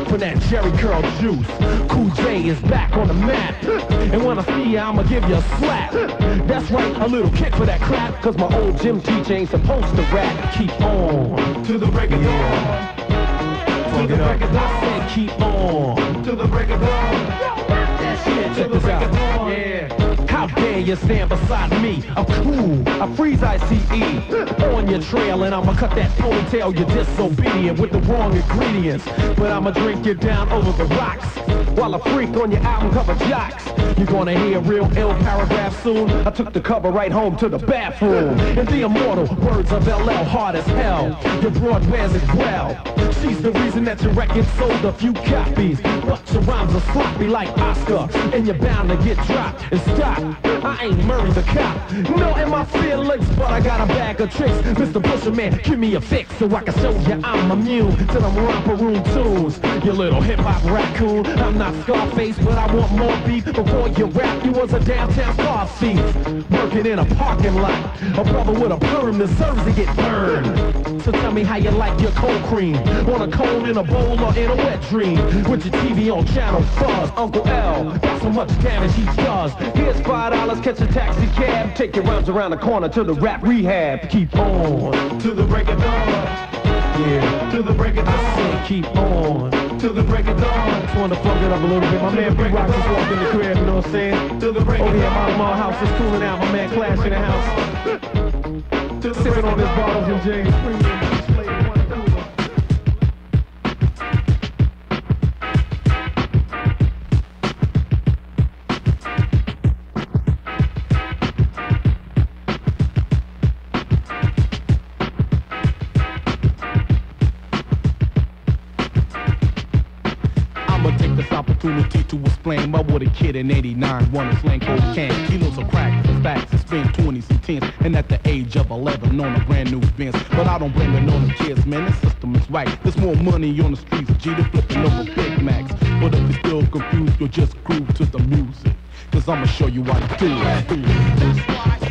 sipping that Jerry Curl juice. Cool J is back on the map. And when I see ya, I'ma give you a slap. That's right, a little kick for that crap. Cause my old gym teacher ain't supposed to rap. Keep on to the regular. Yeah. To the regular. I said keep on to the regular. That's it, check this out. Yeah. How dare you stand beside me? I'm cool, I freeze I C E on your trail, and I'ma cut that ponytail. You're disobedient with the wrong ingredients, but I'ma drink you down over the rocks while I freak on your album cover jocks. You're gonna hear real ill paragraph soon. I took the cover right home to the bathroom. And the immortal words of L L hard as hell. Your broad wears as well. She's the reason that your record sold a few copies, but your rhymes are sloppy like Oscar, and you're bound to get dropped. And stop, I ain't Murray the cop. No in my feelings, but I got a bag of tricks. Mister Busherman, give me a fix so I can show you I'm immune to them romper room tunes. You little hip-hop raccoon, I'm not Scarface, but I want more beef. Before you rap, you was a downtown car thief, working in a parking lot. A brother with a perm deserves to get burned. So tell me how you like your cold cream, on a cone, in a bowl, or in a wet dream, with your T V on channel fuzz. Uncle L, got so much damage he does. Here's five dollars, catch a taxi cab, take your rounds around the corner to the rap rehab. Keep on to the break of dawn. Yeah, to the break of dawn. I said keep on to the break of dawn. Just wanted to fuck it up a little bit. My man Big Rock just walked in the crib, you know what I'm saying? To the break Over here at my mom house is cooling out. My man Clash in the house, sipping on his bottles and James Premium. Opportunity to explain why would a kid in eighty-nine want to slang cocaine, kilos of crack, stacks, and spend twenties and tens, and at the age of eleven on a brand new Benz. But I don't blame it on the kids, man, the system is right. There's more money on the streets, G, than flipping over Big Macs. But if you're still confused, you'll just groove to the music, cause I'ma show you how to do it.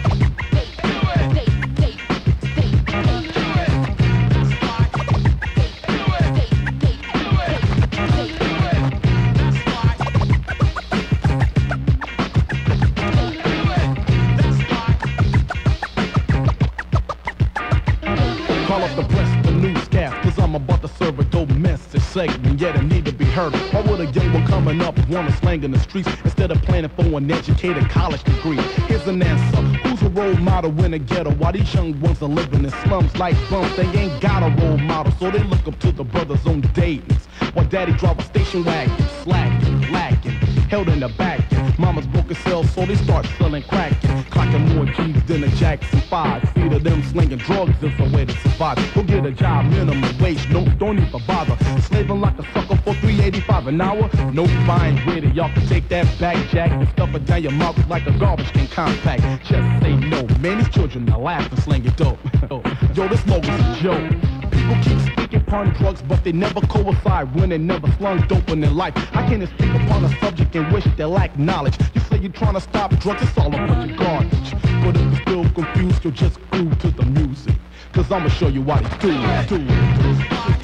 Segment, yet it need to be heard. Why would a young one coming up wanna slang in the streets instead of planning for an educated college degree? Here's an answer. Who's a role model in the ghetto? Why these young ones are living in slums like bums? They ain't got a role model, so they look up to the brothers on Dayton's. While daddy drive a station wagon, slacking, lacking, held in the back. Mama's broke a cell, so they start selling crack. Clocking more G's than a Jackson five. Feed of them slinging drugs is a way to survive. Go get a job, minimum wage, no, don't even bother. Slaving like a sucker for three eighty-five an hour. No fine with it, y'all can take that back jack and stuff it down your mouth like a garbage can compact. Just say no, man, these children are laughing, slinging dope. Yo, this logo's a joke. People keep speaking upon drugs, but they never coincide when they never slung dope in their life. I can't speak upon a subject in which they lack knowledge. You say you're trying to stop drugs, it's all a bunch of garbage. But if you're still confused, you'll just groove to the music, cause I'ma show you how to do it. Do it.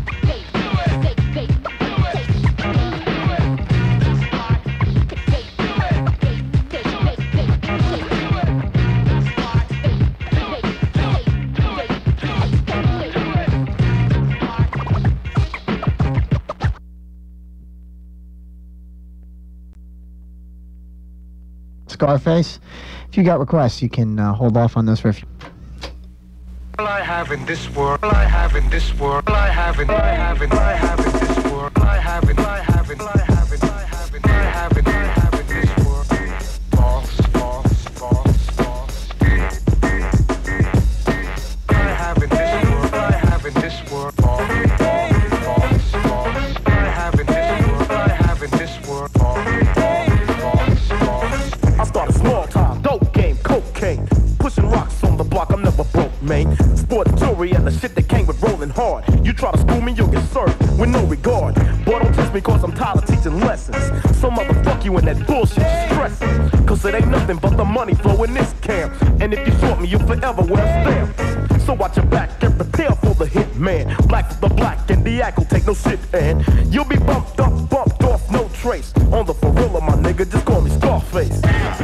Scarface. If you got requests, you can uh, hold off on those for a few. All I have in this world, all I have in this world, all I have in, I have in, I have in this world, I have in, I have in, I have in, I have in, I have in, I have in this world. False, false, false, false. I have in this world, I have in this world, false, false, false, false. I have in this world, I have in this world, false, false, false. I started small time, dope game, cocaine, pushing rocks on the block. I'm never broke, man. Sport jewelry and the shit that came with rolling hard. You try to school me, you'll get served with no regard. Boy, don't test me cause I'm tired of teaching lessons. So motherfuck you and that bullshit stressing. Cause it ain't nothing but the money flow in this camp. And if you short me, you'll forever wear a stamp. So watch your back and prepare for the hit man. Black for the black and the act will take no shit, and you'll be bumped up, bumped off, no trace. On the gorilla, my nigga, just call me Scarface.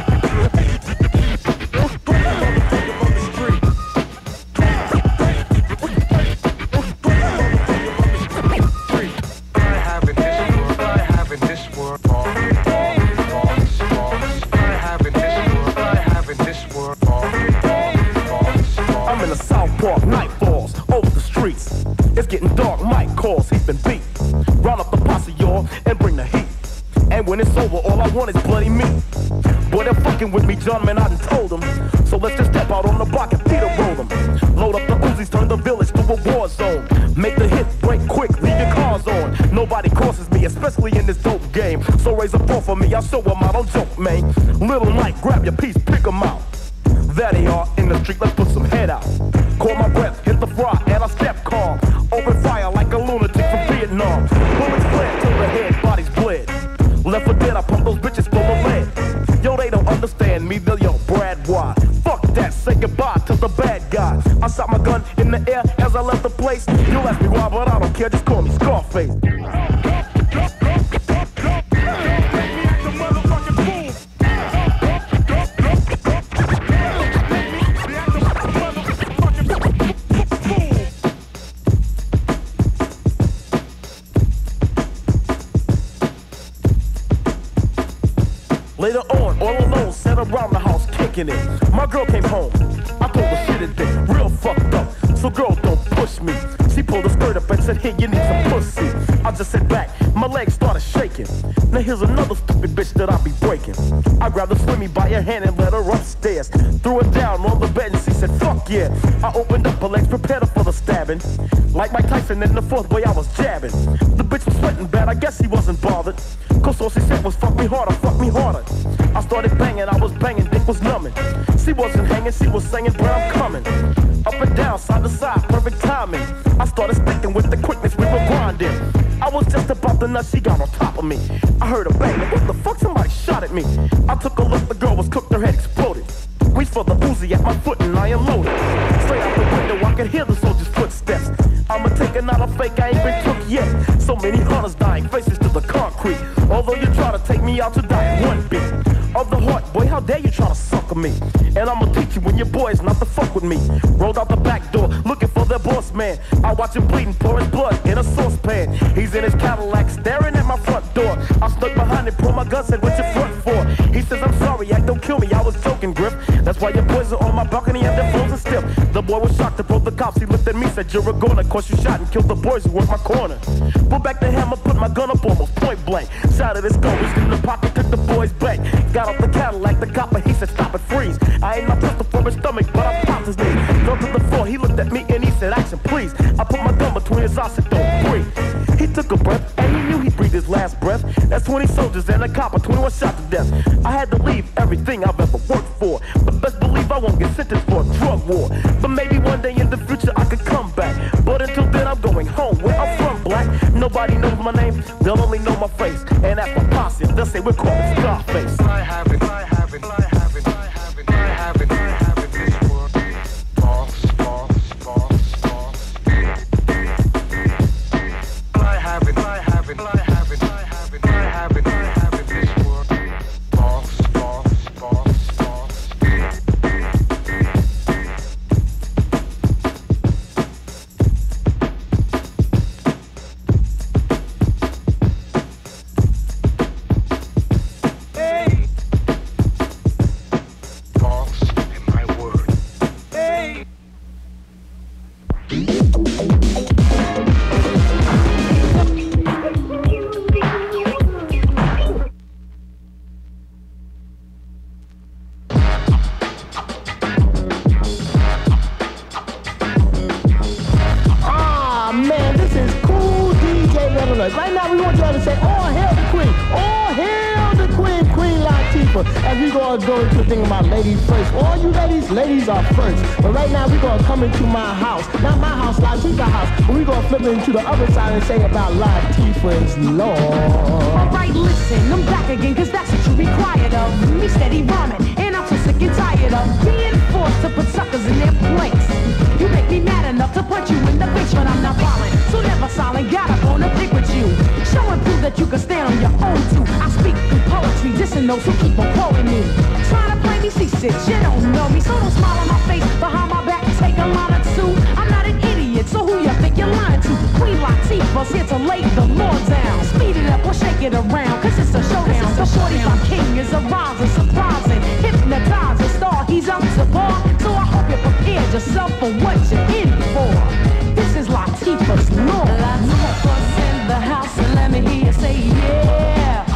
Night falls over the streets. It's getting dark. Mike calls. He's been beat. Round up the posse, y'all, and bring the heat. And when it's over, all I want is bloody meat. Boy, they're fucking with me, John, man, I done told them. So let's just step out on the block and Peter roll them. Load up the Uzis, turn the village to a war zone. Make the hit, break quick, leave your cars on. Nobody crosses me, especially in this dope game. So raise a ball for me, I'll show them I don't joke, man. Little Mike, grab your piece, pick them out. There they are in the street, let's put some head out. Call my breath, hit the fry, and I step calm. Open fire like a lunatic from Vietnam. Bullets fled till the head, bodies bled. Left for dead, I pump those bitches full of lead. Yo, they don't understand me, they'll yo, Brad, why? Fuck that, say goodbye to the bad guy. I shot my gun in the air as I left the place. You'll ask me why, but I don't care, just call me Scarface. Later on, all alone, sat around the house kicking it. My girl came home. I told her shit had been real fucked up. So girl, don't push me. She pulled her skirt up and said, here, you need some pussy. I just sat back, my legs started shaking. Now here's another stupid bitch that I be breaking. I grabbed her swimming by her hand and led her upstairs. Threw her down on the bed and she said, fuck yeah. I opened up her legs, prepared her for the stabbing. Like Mike Tyson in the fourth, boy, I was jabbing. The bitch was sweating bad, I guess he wasn't bothered. Cause all she said was, fuck me harder, fuck me harder. I started banging, I was banging, dick was numbing. She wasn't hanging, she was singing, but I'm coming. Up and down, side to side, perfect timing. I started sticking with the quickness, we were grinding. I was just about to nut, she got on top of me. I heard a bang, what the fuck, somebody shot at me. I took a look, the girl was cooked, her head exploded. Reached for the Uzi at my foot and I unloaded. Straight out the window, I could hear the soldier's footsteps. I'ma take it, not a fake, I ain't been took yet. So many hunters dying, faces to the concrete. Although you try to take me out to die in one beat. Of the heart, boy, how dare you try to sucker me? And I'ma teach you when your boys not to fuck with me. Rolled out the back door, looking for their boss man. I watch him bleeding, pour his blood in a saucepan. He's in his Cadillac, staring at my front door. I snuck behind him, pulled my gun, said, what you front for? He says, I'm sorry, I don't kill me, I was joking, Griff. That's why your boys are on my balcony and they're frozen still. The boy was shocked and broke the cops. He looked at me, said, you're a goner. Cause you shot and killed the boys who were in my corner. Pull back the hammer, put my gun up almost point blank. Shot at his gun, reached in the pocket, took the boy's bank. Got off the Cadillac, the copper, he said, stop it, freeze. I ain't my pistol for his stomach, but I popped his knee. Fell to the floor, he looked at me and he said, action, please. I put my gun between his eyes, said, don't breathe. He took a breath, and he knew he breathed his last breath. That's twenty soldiers and a copper, twenty-one shot to death. I had to leave everything I've ever worked for. But best believe I won't get sentenced for a drug war. But maybe one day in the future I could come back. But until then I'm going home, where I'm from, black. Nobody knows my name, they'll only know my face. And that's my posse, they'll say we're called Scarface. I have it, I have it, I have it, I have it, I have it, I have it, this world. False, false, false, false. I have it, I have it, I have it, I have it, I have it, I have it, this world. False, false, false, false. Hey! False in my word. Hey! Ah, man, this is cool D J level. Right now, we want y'all to say, all hail the queen. All hail the queen, Queen Latifah. And we going to go into the thing about ladies first. All you ladies, ladies are first. But right now, we going to come into my house. Not my house, Latifah's house. But we going to flip it into the other side and say about Latifah's Lord. Alright, listen, I'm back again, cause that's what you required of me, steady rhyming, and I'm so sick and tired of being forced to put suckers in their place. You make me that you can stand on your own too. I speak through poetry, dissing those who keep on quoting me. Trying to play me, see shit, you don't know me. So don't smile on my face, behind my back, take a line or two. I'm not an idiot, so who you think you're lying to? Queen Latifah's here to lay the law down. Speed it up or shake it around, cause it's a showdown. The forty-five king is a rising, surprising, hypnotizing star. He's up to par, so I hope you prepared yourself for what you're in for. This is Latifah's law. Latifah's in the house, and let me hear you say yeah.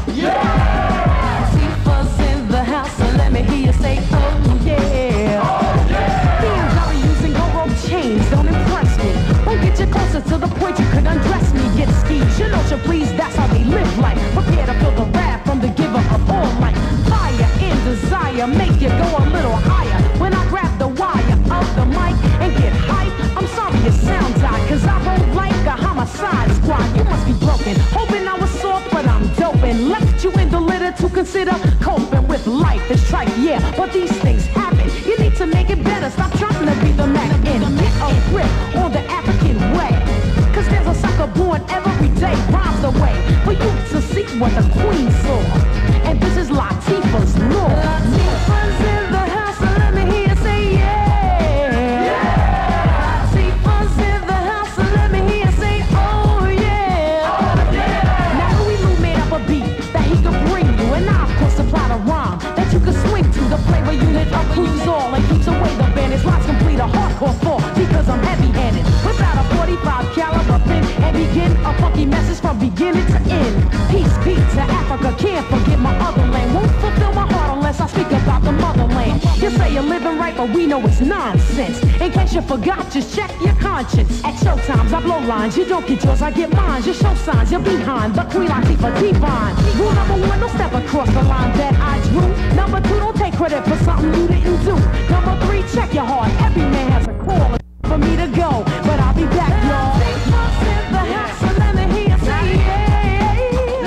Yeah. Latifah's in the house, and let me hear you say oh yeah. Oh yeah. B M Ws and go-rope chains don't impress me. Won't get you closer to the point you could undress me. Get skis, you know you please, that's how they live life. Prepare to feel the wrath from the giver of all life. Fire and desire make you go a little higher. When I grab the wire of the mic and get hype, I'm sorry your sound died, cause I won't like a homicide squad. You must be broken, hoping I was soft, but I'm doping. Left you in the litter to consider coping with life. It's trite, yeah, but these things happen. You need to make it better, stop trying to be the Mac and get a grip on the African way. Cause there's a sucker born every day, rhymes the way for you to see what the queen saw. And this is Latifah's law. Latifah's in the house, so let me hear you say yeah. Yeah. Latifah's in the house, so let me hear you say oh yeah. Oh yeah. Now Louis made up a beat that he could bring you, and I of course supplied a rhyme that you could swing to. The flavor unit approves all and keeps away the bandits. Lines complete a hardcore fall because I'm heavy-handed. Without a forty-five caliber pen and begin a funky message from beginning to end. Peace be to Africa, can't forget my other land. Won't fulfill my heart unless I speak about the motherland. You say you're living right, but we know it's nonsense. In case you forgot, just check your conscience. At showtimes, I blow lines. You don't get yours, I get mine. You show signs, you're behind. The Queen Latifah divine. Rule number one, don't step across the line that I drew. Number two, don't take credit for something you didn't do. Number three, check your heart. Every man has a call for me to go, but I'll be back, y'all. Latifah's in the house, so let me hear you say yeah.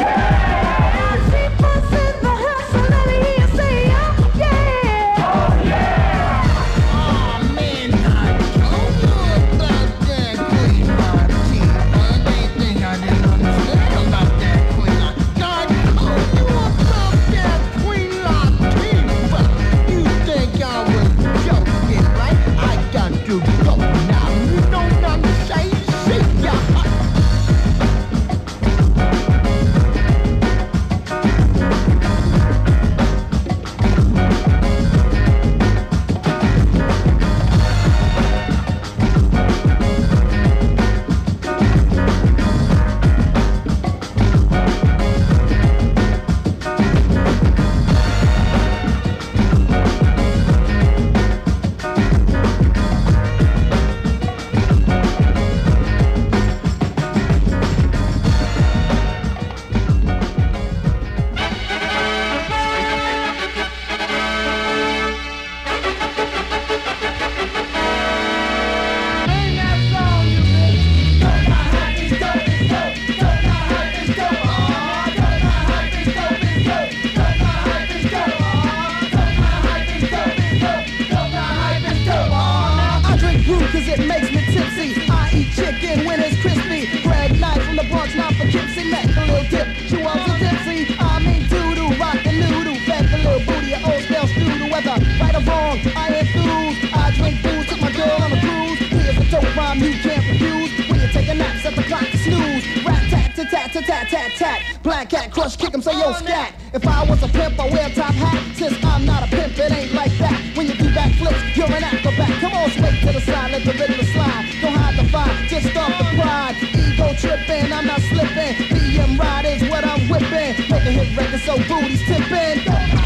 Yeah. Latifah's in the house, so let me hear you say oh yeah. Oh yeah. Oh man, I don't know about that Queen Latifah. Anything I didn't understand about that Queen Latifah. I told you about that Queen Latifah. You think I was joking, right? I got to go now. You don't understand. See ya. I drink brew cause it makes me tipsy. I eat chicken when it's crispy. Greg Knight from the Bronx, not Poughkeepsie. Met a little dip, she was a tipsy. I mean doo-doo, rock the noodle. Fed the little booty, of old spell stew. The weather, right or wrong, I enthuse. I drink booze, took my girl on a cruise. Here's a dope rhyme you can't refuse. When you take a nap, set the clock to snooze. Rat tat tat tat tat tat tat tat. Black cat crush, kick 'em, say yo scat. If I was a pimp, I wear a top hat. Since I'm not a pimp, it ain't like that. When you do backflips, you're an acrobat. Come on, sway to the side, let the rhythm slide. Don't hide the fire, just start the pride. Ego tripping, I'm not slipping. B M ride is what I'm whipping. Make a hit record so booty's tipping.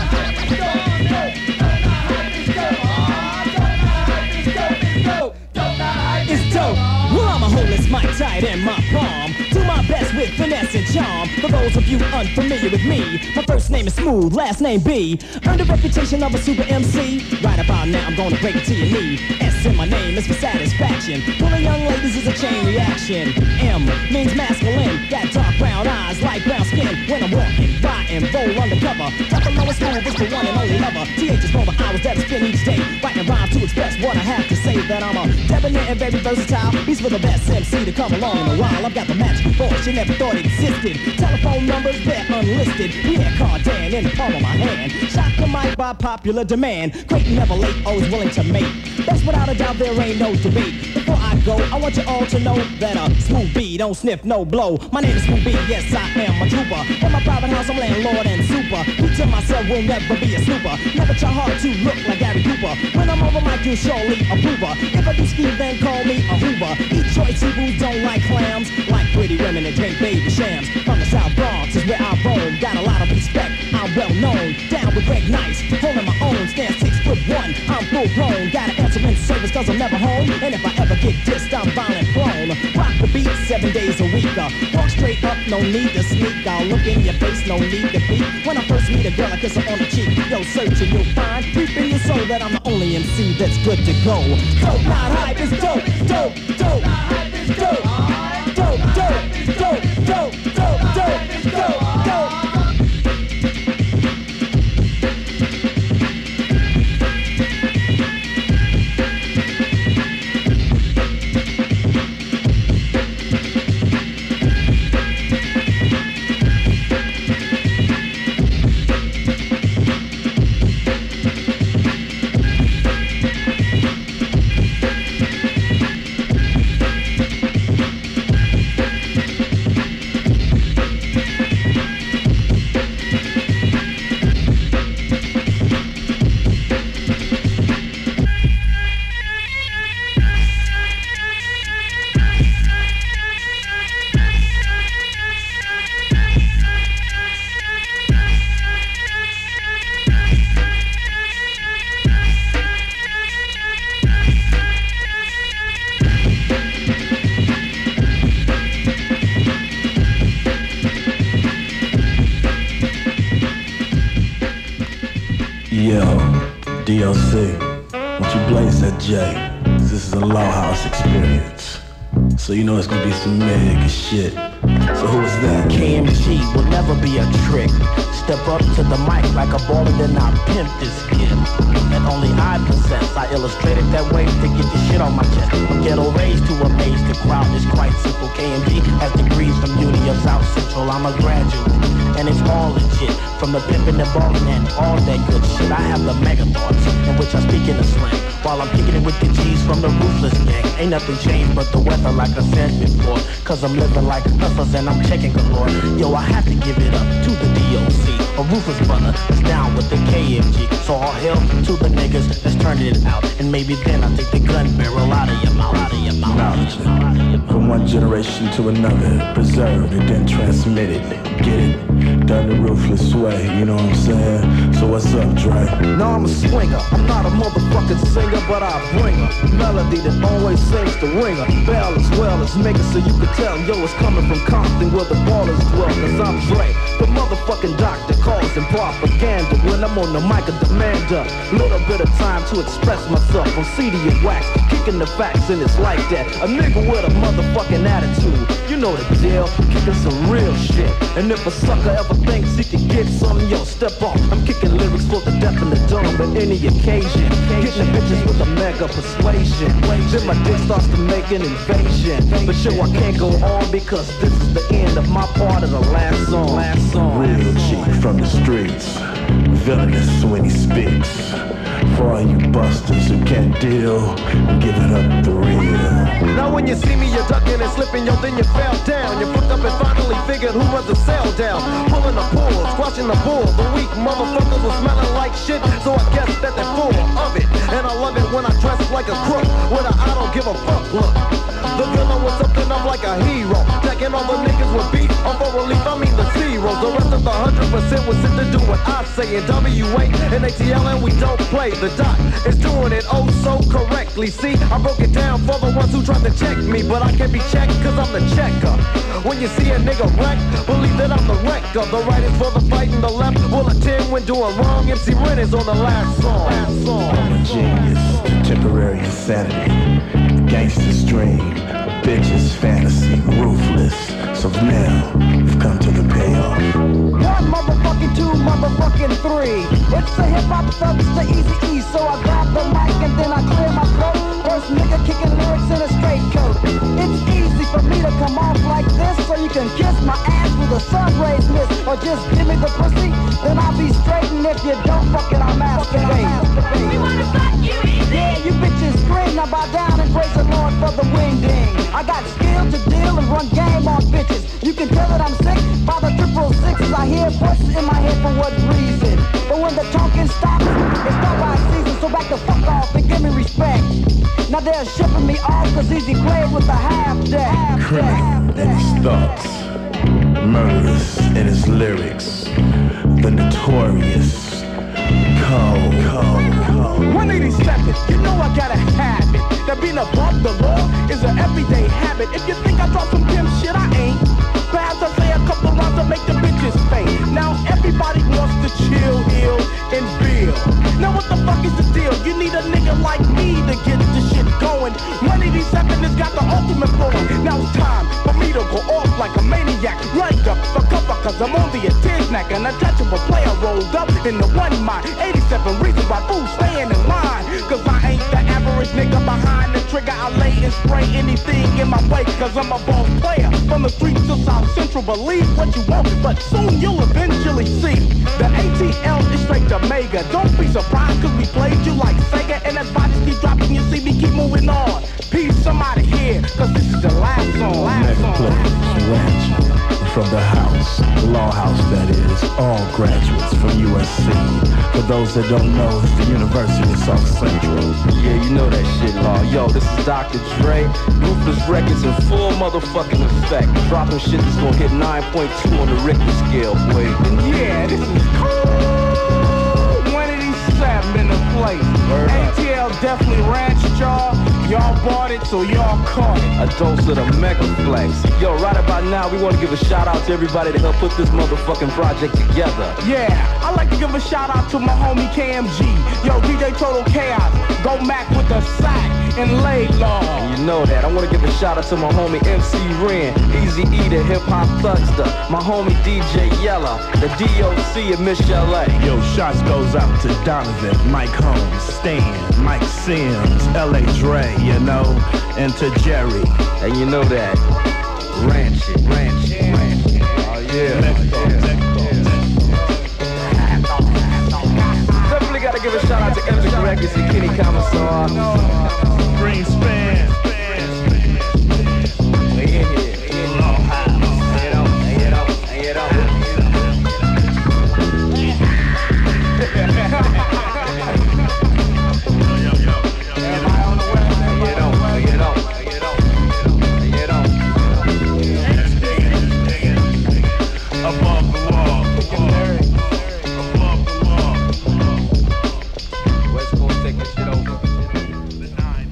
It's dope. Well, I'm a homeless mic tight in my palm. Do my best with finesse and charm. For those of you unfamiliar with me, my first name is Smooth, last name B. Earned a reputation of a super M C. Right about now, I'm gonna break it to your knee. S in my name is for satisfaction. Pulling young ladies is a chain reaction. M means masculine. Got dark brown eyes, light brown skin. When I'm walking, riding, roll undercover. Drop the lowest smooth is for one and only lover. T H is for the hours that I spend each day. Writing rhymes to express what I have to say. The that I'm a debonair and very versatile. He's for the best M C to come along in a while. I've got the magic force you never thought existed. Telephone numbers, they're unlisted. Pierre Cardin in the palm of my hand. Shot the mic by popular demand. Great, never late, always willing to make. That's without a doubt, there ain't no debate. Before I go, I want you all to know that a Smooth B don't sniff no blow. My name is Smooth B, yes I am a trooper. In my private house, I'm landlord and super. Who to myself will never be a snooper. Never try hard to look like Gary Cooper. When I'm over Mike, you surely approve her. If I do ski, then call me a Hoover. Eat choice seafoods, don't like clams. Like pretty women that drink baby shams. From the South Bronx is where I roam. Got a lot of respect, I'm well known. Down with Greg Nice, holding my own. Stand six foot one, I'm full grown. Gotta answer in service cause I'm never home. And if I ever get dissed, I'm violent prone. Rock the beat seven days a week. Uh, walk straight up, no need to sneak. I'll look in your face, no need to peek. When I first meet a girl, I kiss her on the cheek. Yo, search and you'll find deep in your soul that I'm the only M C that's good to go. Dope, not hype, it's dope, dope, dope. Dope, dope, dope, dope, dope, dope, dope, dope, dope. D L C, won't you blaze that J? This is a Law House experience. So you know it's gonna be some mega shit. So who is that? K M G will never be a trick. Step up to the mic like a baller, then I pimp this kid. And only I possess, I illustrate it that way to get the shit on my chest. From ghetto raised to amaze, the crowd is quite simple. K M G has degrees from Uni of South Central. I'm a graduate, and it's all legit. From the pimpin' and ballin' and all that good shit. I have the mega thoughts, in which I speak in a slang. While I'm kicking it with the G's from the Ruthless gang. Ain't nothing changed but the weather like I said before. Cause I'm living like hustlers and I'm checking galore. Yo, I have to give it up to the D O C. A ruthless brother that's down with the K M G. So all hail to the niggas that's turning it out. And maybe then I take the gun barrel out of your mouth, out of your mouth. Knowledge from one generation to another, preserved and then transmitted. Get it? Done the ruthless way, you know what I'm saying? So what's up, Dre? No, I'm a swinger. I'm not a motherfucking singer, but I bring a melody that always sings the ringer. Bell as well as making so you can tell, yo, it's coming from Compton where the ballers dwell. Cause I'm Dre, the motherfucking doctor causing propaganda. When I'm on the mic, a demander. Little bit of time to express myself from C D and wax, kicking the facts, and it's like that. A nigga with a motherfucking attitude, you know the deal, kicking some real shit. And if a sucker ever thinks he can get some, yo, step off. I'm kicking lyrics for the deaf and the dumb at any occasion. Getting the bitches with a mega persuasion. Then my dick starts to make an invasion. But yo, I can't go on because this is the end of my part of the last song. Last song. Real cheek from the streets, villainous when he speaks. For all you busters who can't deal, give it up the real. Now when you see me, you're ducking and slipping, yo, then you fell down. You fucked up and finally figured who runs the cell down. Pulling the pull, squashing the bull. The weak motherfuckers were smelling like shit, so I guess that they're full of it. And I love it when I dress like a crook with a I don't give a fuck look. The villain was something I'm like a hero. Taking all the niggas with beef, I'm for relief, I mean the zeros. The rest of the hundred percent was sit to do what I say. In W A and A T L and we don't play. The dot is doing it oh so correctly. See, I broke it down for the ones who tried to check me, but I can't be checked cause I'm the checker. When you see a nigga wreck, believe that I'm the wrecker. The right is for the fight and the left will attend when doing wrong. M C Ren is on the last song. Last song. I'm a genius, temporary insanity, gangster's dream, a bitch's fantasy, ruthless. So now, we've come to the payoff. One motherfucking two, motherfucking three. It's the hip hop thugs, the easy E. So I grab the mic and then I clear my throat. First nigga can kiss my ass with a sun rays miss, or just give me the pussy, then I'll be straight. And if you don't fuck it, I'm masturbating. We wanna fuck you easy. Yeah, you bitches scream, now bow down and praise the Lord for the wing ding. I got skill to deal and run game on bitches. You can tell that I'm sick by the triple sixes. I hear voices in my head for what reason. But when the talking stops, it's not by season. So back the fuck off and give me respect. Now they're shipping me off cause Easy played with the half deck. Criminal in his thoughts, murderous in his lyrics, the notorious Cold, Cold, Cold. one eighty-seven, you know I gotta have it. That being above the law is an everyday habit. If you think I talk some pimp shit, I ain't. Perhaps I say a couple lines to make the bitches faint. Now everybody wants to chill, ill, and feel. Now what the fuck is the deal? You need a nigga like me to get this shit going. one eighty-seven has got the ultimate form. Now it's time for me to go off like a maniac. Right up the cover cause I'm only a tiznack. An untouchable player rolled up in the one mind. eighty-seven reasons why fools staying in line. Cause I ain't the average nigga behind the trigger. I lay and spray anything in my way cause I'm a ball player. From the streets to South Central, believe what you want, but soon you'll eventually see. The A T L is straight to mega. Don't be surprised cause we played you like Sega. And as bodies keep dropping, you see me keep moving on. Peace, I'm out of here cause this is the last song. Last song. Ranch from the house, the law house that is, all graduates from U S C. For those that don't know, it's the University of South Central. Yeah, you know that shit, Law. Yo, this is Doctor Dre. Ruthless Records in full motherfucking effect. Dropping shit that's gonna hit nine point two on the Richter scale, boy. And yeah, this is cool. one eighty-seven in the place. A T L definitely ranched y'all. Y'all bought it, so y'all caught it. A dose of the Mega Flex. Yo, right about now, we want to give a shout out to everybody that helped put this motherfucking project together. Yeah, I'd like to give a shout out to my homie K M G. Yo, D J Total Chaos. Go Mac with the sack and lay law. And you know that. I want to give a shout out to my homie M C Ren, Easy E, the hip hop thugster, my homie D J Yella, the D O C and Miss L A. Yo, shots goes out to Donovan, Mike Holmes, Stan, Mike Sims, L A Dre, you know, and to Jerry. And you know that. Ranch it, ranch it, ranch it. Oh yeah. Let's go, let's go. Definitely gotta give a shout out to Epic Records and Kenny Commissar. Greenspan. We in here. Hang it on, hang it on, hang it on. Above the law. Above the law. West Coast take this shit over. The nine.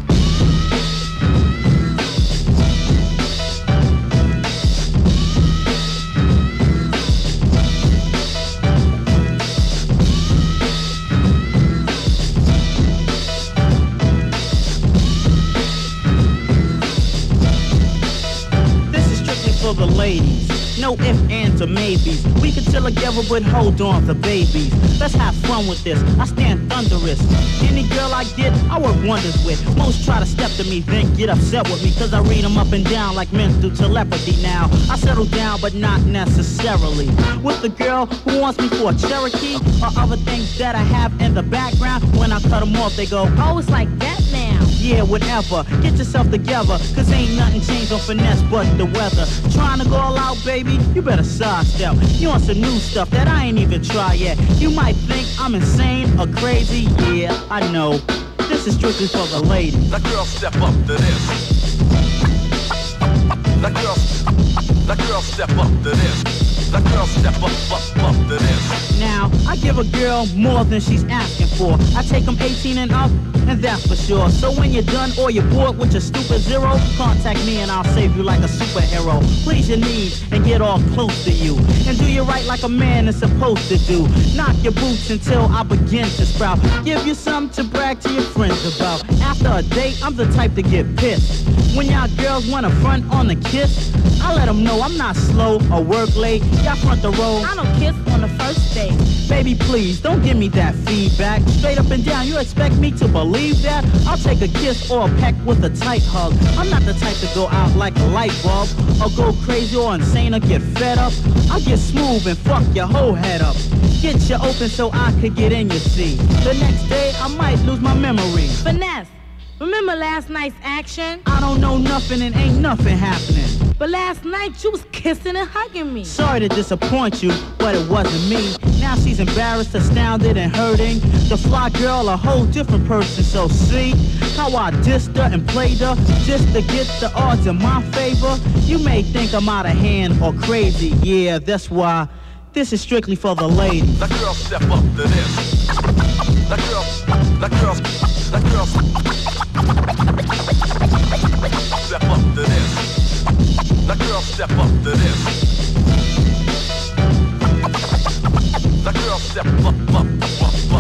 This is strictly for the ladies. No ifs, ands, or maybes. We can chill together, but hold on for babies. Let's have fun with this. I stand thunderous. Any girl I get, I work wonders with. Most try to step to me, then get upset with me, cause I read them up and down like men through telepathy now. I settle down, but not necessarily with the girl who wants me for a Cherokee or other things that I have in the background. When I cut them off, they go, oh, it's like that now. Yeah, whatever. Get yourself together, cause ain't nothing changed on finesse but the weather. Trying to go all out, baby, you better sidestep. You want some new stuff that I ain't even tried yet. You might think I'm insane or crazy, yeah, I know. This is strictly for the ladies. That girl step up to this. That girl, that girl step up to this. That girl step up, up, up to this. Now, I give a girl more than she's asking for. I take them eighteen and up, and that's for sure. So when you're done or you're bored with your stupid zero, contact me and I'll save you like a superhero. Please your needs and get all close to you. And do you right like a man is supposed to do. Knock your boots until I begin to sprout. Give you something to brag to your friends about. After a date, I'm the type to get pissed. When y'all girls wanna front on a kiss, I let them know I'm not slow or work late. Y'all front the road. I don't kiss on the first first date. Baby, please, don't give me that feedback. Straight up and down, you expect me to believe that? I'll take a kiss or a peck with a tight hug. I'm not the type to go out like a light bulb, or go crazy or insane or get fed up. I'll get smooth and fuck your whole head up. Get you open so I could get in your seat. The next day, I might lose my memory. Finesse, remember last night's action? I don't know nothing and ain't nothing happening. But last night you was kissing and hugging me. Sorry to disappoint you, but it wasn't me. Now she's embarrassed, astounded, and hurting. The fly girl, a whole different person. So see how I dissed her and played her just to get the odds in my favor. You may think I'm out of hand or crazy. Yeah, that's why this is strictly for the ladies. The girl step up to this. The girl, the girl, the girl step up to this. The girl step up to this. The girl step up, up, up,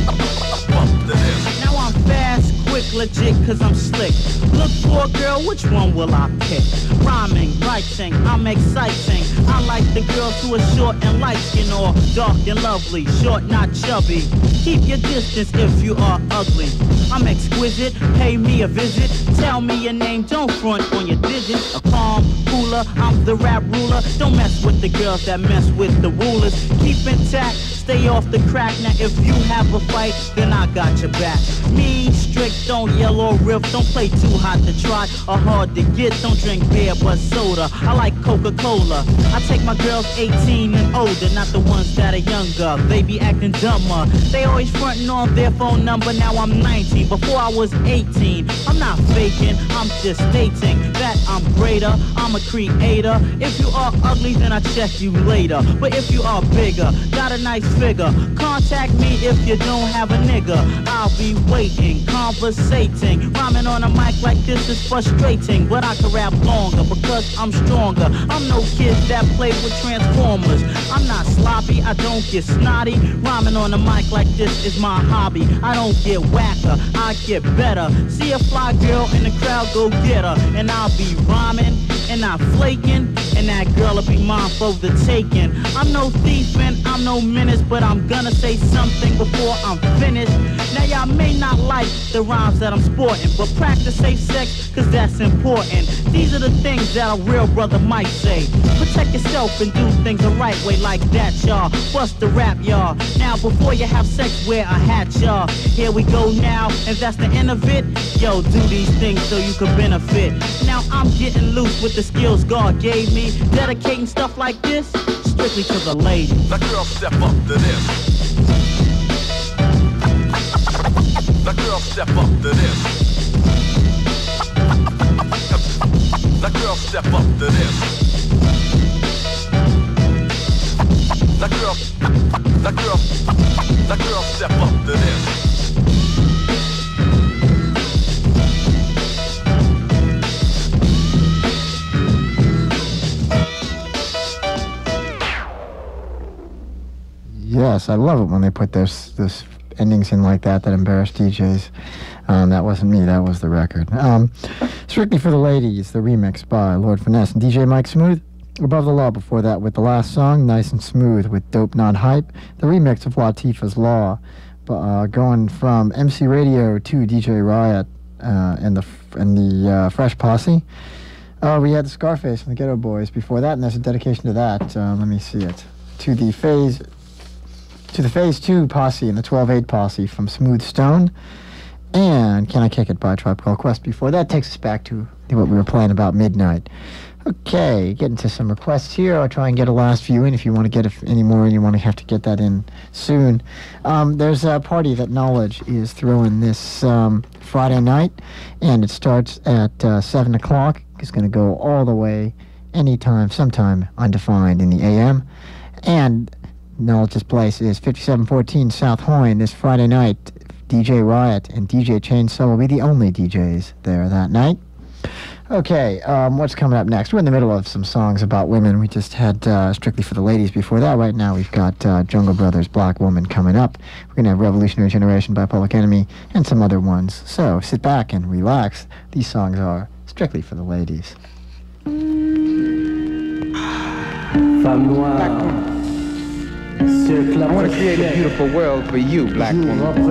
up, up to this. Now I'm fast, quick, legit, cause I'm slick. Look for a girl, which one will I pick? Rhyming, writing, I'm exciting. I like the girls who are short and light skin or dark and lovely, short, not chubby. Keep your distance if you are ugly. I'm exquisite, pay me a visit. Tell me your name, don't front on your digits. A calm cooler, I'm the rap ruler. Don't mess with the girls that mess with the rulers. Keep intact, stay off the crack. Now if you have a fight, then I got your back. Me, strict, don't yell or riff. Don't play too hot to try or hard to get. Don't drink beer but soda. I like Coca-Cola. I take my girls eighteen and older, not the ones that are younger. They be acting dumber. They always fronting on their phone number. Now I'm nineteen. Before I was eighteen. I'm not faking, I'm just stating that I'm greater. I'm a creator. If you are ugly, then I check you later. But if you are bigger, got a nice figure, contact me if you don't have a nigga. I'll be waiting, conversating. Rhyming on a mic like this is frustrating, but I can rap longer because I'm stronger. I'm no kid that play with Transformers. I'm not sloppy, I don't get snotty. Rhyming on a mic like this is my hobby. I don't get whacker, I get better. See a fly girl in the crowd, go get her. And I'll be rhyming and not flaking, and that girl'll be mine for the taking. I'm no thief and I'm no menace, but I'm gonna say something before I'm finished. Now y'all may not like the rhymes that I'm sporting, but practice safe sex, cause that's important. These are the things that a real brother might say. Protect yourself and do things the right way like that, y'all. Bust the rap, y'all. Now before you have sex, wear a hat, y'all. Here we go now, and that's the end of it. Yo, do these things so you can benefit. Now I'm getting loose with the skills God gave me. Dedicating stuff like this, strictly to the ladies. The girl step up to this. The girl step up to this. The girl step up to this. The girl, the girl, the girl step up to this. Yes, I love it when they put those those endings in like that that embarrass D Js. Um, that wasn't me, that was the record. Um, Strictly for the Ladies, the remix by Lord Finesse and D J Mike Smooth. Above the Law before that with the last song, Nice and Smooth with Dope Not Hype. The remix of Latifah's Law, uh, going from M C Radio to D J Riot uh, and the and the uh, Fresh Posse. Uh, we had the Scarface and the Ghetto Boys before that, and there's a dedication to that. Uh, let me see it. To the Phase... To the Phase two Posse and the twelve eight Posse from Smooth Stone. And Can I Kick It by Tribe Called Quest. Before that takes us back to what we were playing about midnight. Okay, getting to some requests here. I'll try and get a last few in if you want to get a, any more and you want to have to get that in soon. Um, there's a party that Knowledge is throwing this um, Friday night, and it starts at uh, seven o'clock. It's going to go all the way anytime, sometime undefined in the A M. And Knowledge's place is fifty-seven fourteen South Hoyne this Friday night. D J Riot and D J Chainsaw will be the only D Js there that night. Okay, um, what's coming up next? We're in the middle of some songs about women. We just had uh, Strictly for the Ladies before that. Right now we've got uh, Jungle Brothers' Black Woman coming up. We're going to have Revolutionary Generation by Public Enemy and some other ones. So sit back and relax. These songs are Strictly for the Ladies. Femme noire, I want to create a beautiful world for you, black woman. A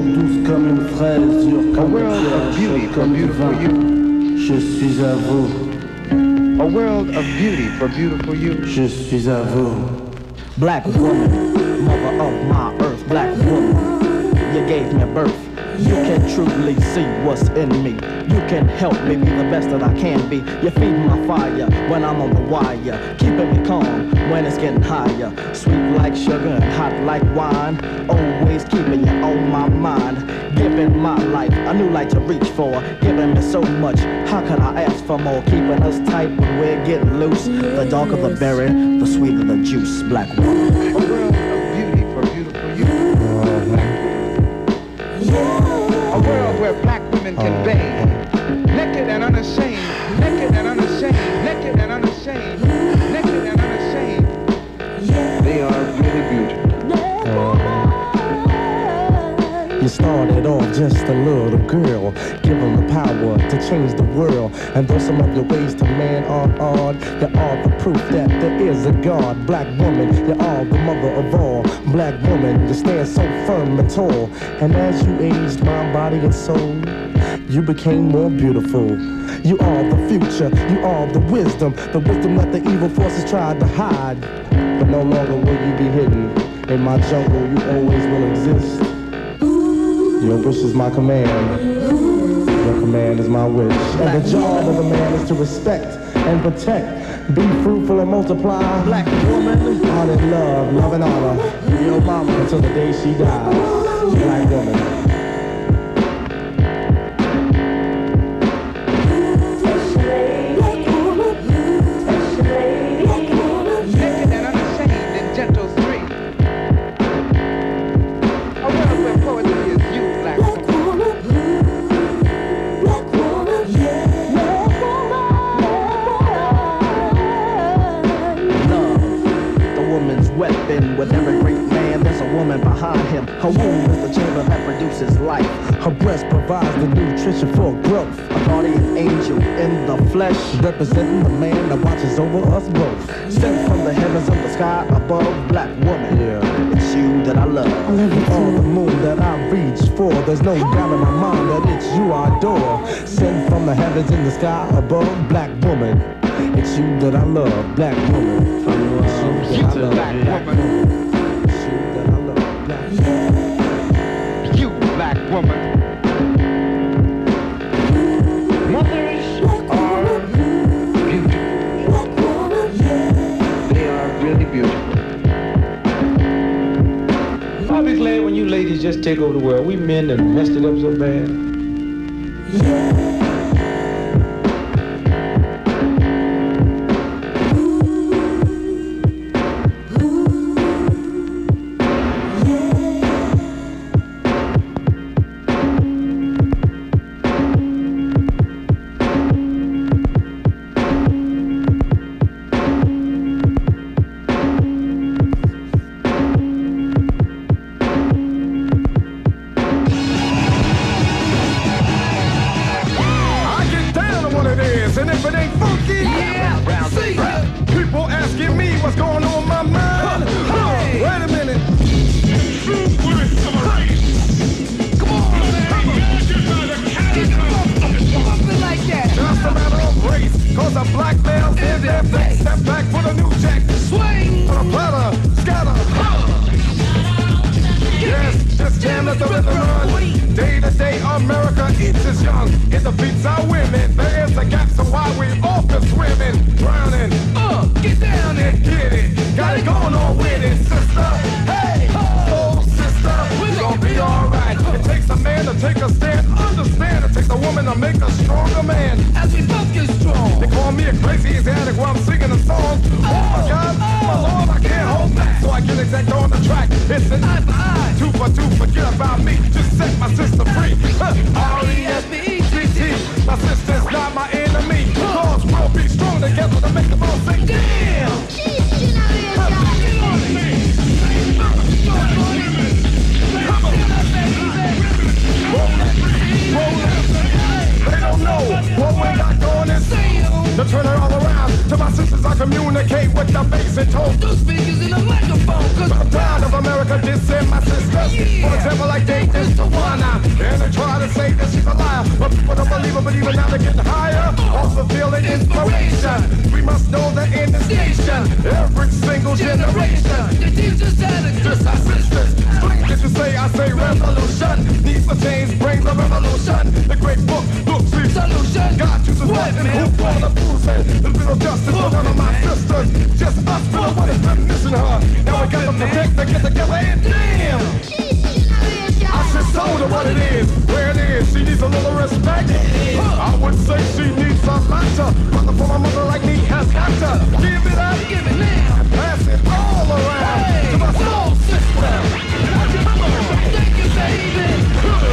world of beauty for beautiful you. Je suis à vous. A world of beauty for beautiful you. Je suis à vous. Black woman, mother of my earth, black woman, you gave me birth. You can truly see what's in me. You can help me be the best that I can be. You feed my fire when I'm on the wire, keeping me calm when it's getting higher. Sweet like sugar and hot like wine, always keeping you on my mind. Giving my life a new light to reach for, giving me so much. How could I ask for more? Keeping us tight when we're getting loose. The darker the berry, the sweeter the juice. Black woman. A world of beauty for beautiful you. A world where black women can bathe, naked and unashamed, naked and unashamed, naked and unashamed, naked and unashamed. They are really beautiful. You started off just a little girl, given the power to change the world. And though some of your ways to man are odd, you are the proof that there is a God. Black woman, you are the mother of all. Black woman, you stand so firm and tall. And as you aged mind, body, and soul, you became more beautiful. You are the future, you are the wisdom, the wisdom that the evil forces tried to hide. But no longer will you be hidden. In my jungle, you always will exist. Your wish is my command. Your command is my wish. And the job of a man is to respect and protect. Be fruitful and multiply. Black woman, honor and love, love and honor. Your mama until the day she dies. Black woman. With every great man, there's a woman behind him. Her womb is the chamber that produces life. Her breast provides the nutrition for growth. A guardian angel in the flesh, representing the man that watches over us both. Sent from the heavens of the sky above, black woman. Yeah, it's you that I love. I love you all the moon that I reach for. There's no doubt in my mind that it's you I adore. Sent from the heavens in the sky above, black woman. It's you that I love, black woman. It's you that I love, black woman. It's you that I love, black woman. You, black woman. Mothers are beautiful. They are really beautiful. I'll be glad when you ladies just take over the world. We men that messed it up so bad. To turn it all around, To my sisters I communicate with the bass and tone. Those speakers in the microphone. Cause I'm tired of America dissing my sisters. Yeah. For example, like they diss the one now. And they try to say that she's a liar. But people don't believe her, but even now they're getting higher. Also feeling inspiration. We must know that in the station, every single generation, the teachers and the just our sisters. Swing that you say, I say revolution. Needs to change, bring the revolution. The great book, look, see, solution. God chooses what and who for the fools. There's little justice for none of my sisters. Just us for what has been missing her. Now we got to protect, they get together and damn. I just told her what it is, where it is. She needs a little respect. I would say she needs a lot to. Mother for my mother like me has got to. Give it up, give it now. Pass it all around hey, to my soul sister. Come on, thank you, baby.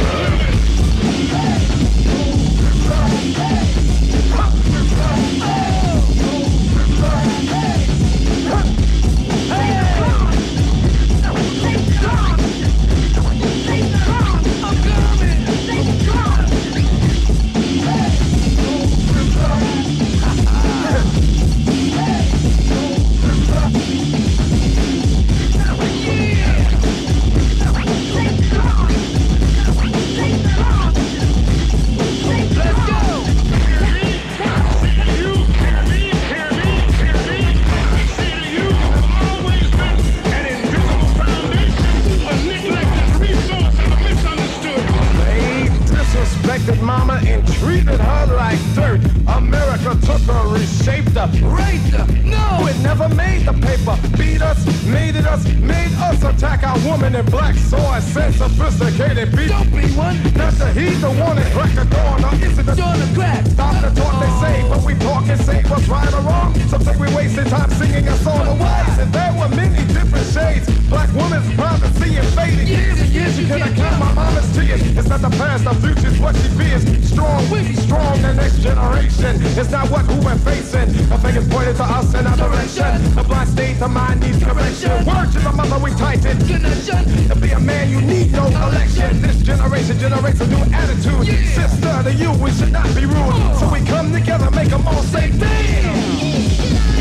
Mama and treated her like dirt. America took her, reshaped her, raped her. No, it never made the paper. Beat us, made it us, made us attack our woman in black. So I said sophisticated beat. Don't be one. Not to heed the warning, crack a dawn, or is it the dawn of crack? Stop the talk they say, but we talk and say what's right or wrong. Some think we wasted time singing a song of ways, and there were many different shades. Black woman's privacy invaded. Years and years, you cannot count my mama's tears. It's not the past, the future's what she fears. Strong, we be strong, the next generation. It's not what who we're facing. The fingers pointed to us in our direction. The blind state of mind needs correction. Word to the mother we tighten. To be a man you need no election. This generation generates a new attitude. Yeah. Sister to you, we should not be rude. Oh. So we come together, make them all say damn.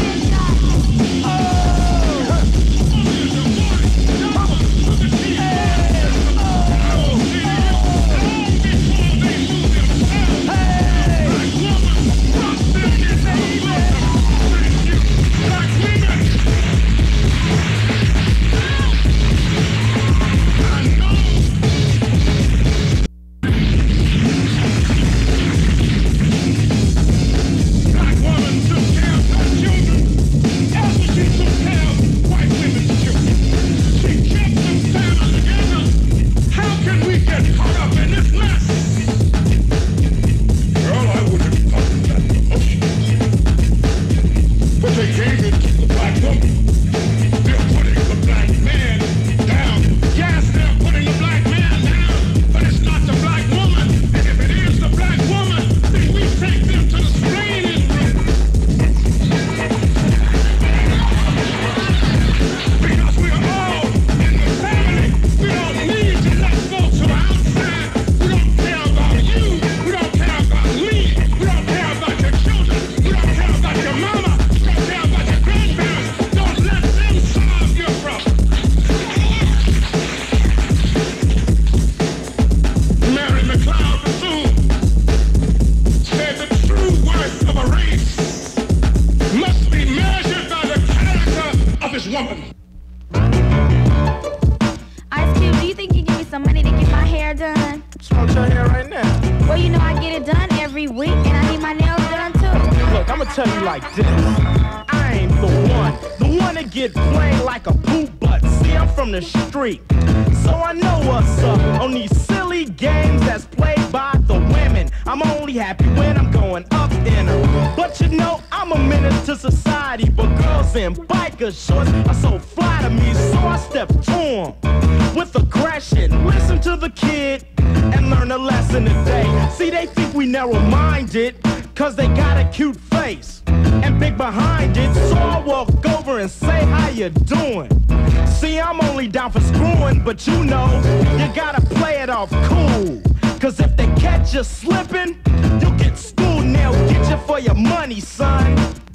Shorts are so fly to me, so I step to them with aggression. Listen to the kid and learn a lesson today. See, they think we narrow-minded, cause they got a cute face and big behind it. So I walk over and say, how you doing? See, I'm only down for screwing, but you know, you gotta play it off cool. Cause if they catch you slipping, you'll get schooled and they'll get you for your money, son.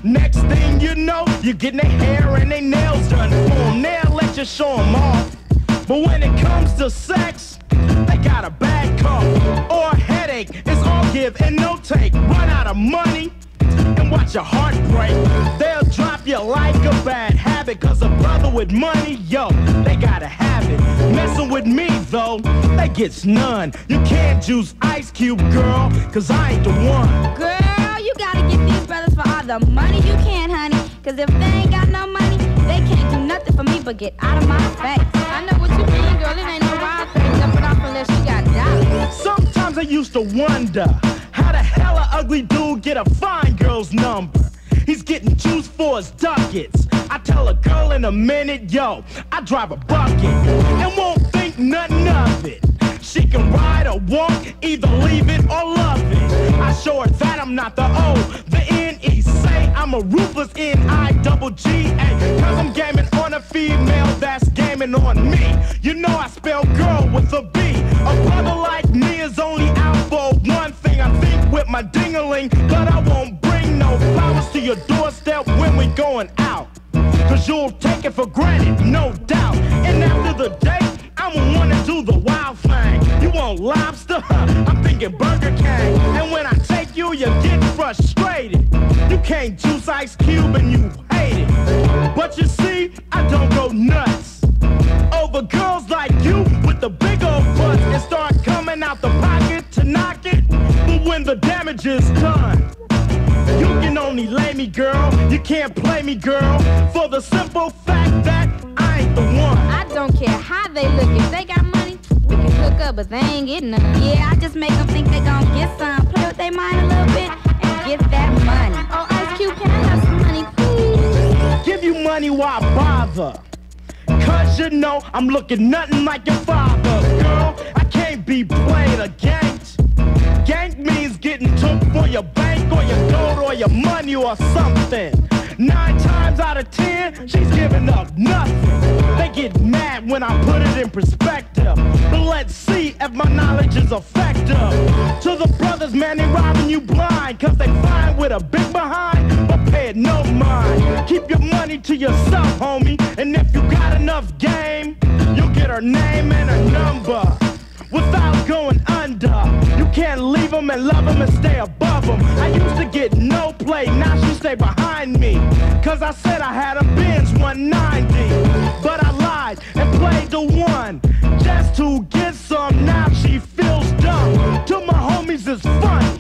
Next thing you know, you're getting their hair and their nails done for them. They'll let you show them off. But when it comes to sex, they got a bad cough or a headache. It's all give and no take. Run out of money and watch your heart break. They'll drop you like a bad habit, cause a brother with money, yo, they gotta have it. Messing with me though, they gets none. You can't juice Ice Cube, girl, cause I ain't the one. Girl, you gotta get these brothers for all the money you can, honey. Cause if they ain't got no money, they can't do nothing for me but get out of my face. I know what you mean, girl, it ain't no wild thing jumping off unless you got dollars. Sometimes I used to wonder how the hell a ugly dude get a fine girl's number. He's getting juice for his ducats. I tell a girl in a minute, yo, I drive a bucket and won't think nothing of it. She can ride or walk, either leave it or love it. I show her that I'm not the O, the N E. Say I'm a ruthless N I double G A. Cause I'm gaming on a female that's gaming on me. You know I spell girl with a B. A brother like me is only out for one thing. I think with my ding-a-ling, but I won't bring no flowers to your doorstep when we going out. Cause you'll take it for granted, no doubt. And after the date, I'ma wanna do the wild thing. You want lobster? I'm thinking Burger King. And when I take you, you get frustrated. You can't juice Ice Cube and you hate it. But you see, I don't go nuts over girls like you with the big old butts and start coming out the pocket to knock it. But when the damage is done, you can only lay me, girl. You can't play me, girl, for the simple fact that I ain't the one. I don't care how they look. If they got money, we can hook up, but they ain't getting none. Yeah, I just make them think they gon' get some. Play with their mind a little bit and get that money. Oh, Ice Cube, can I have some money, please? Give you money, why bother? Cause you know I'm looking nothing like your father. Girl, I can't be played or ganked. Gank means getting took for your bank or your gold or your money or something. Nine times out of ten, she's giving up nothing. They get mad when I put it in perspective. But let's see if my knowledge is effective. To the brothers, man, they robbing you blind. Cause they fine with a big behind, but pay it no mind. Keep your money to yourself, homie. And if you got enough game, you'll get her name and her number without going under. You can't leave them and love them and stay above them. I used to get no play, now she stay behind me. Cause I said I had a Benz one ninety. But I lied and played the one just to get some. Now she feels dumb. To my homies it's funny,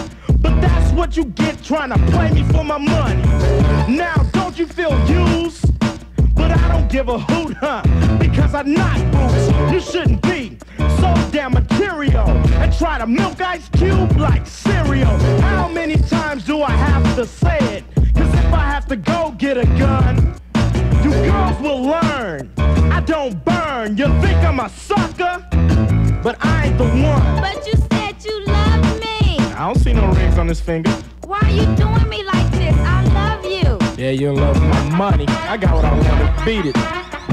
but that's what you get trying to play me for my money. Now don't you feel used? But I don't give a hoot, huh? Because I knock boots. You shouldn't be so damn material and try to milk Ice Cube like cereal. How many times do I have to say it? Cause if I have to go get a gun, you girls will learn. I don't burn. You think I'm a sucker? But I ain't the one. But you said you loved me. I don't see no rings on his finger. Why are you doing me like this? I love you. Yeah, you love my money. I got what I wanted. Beat it.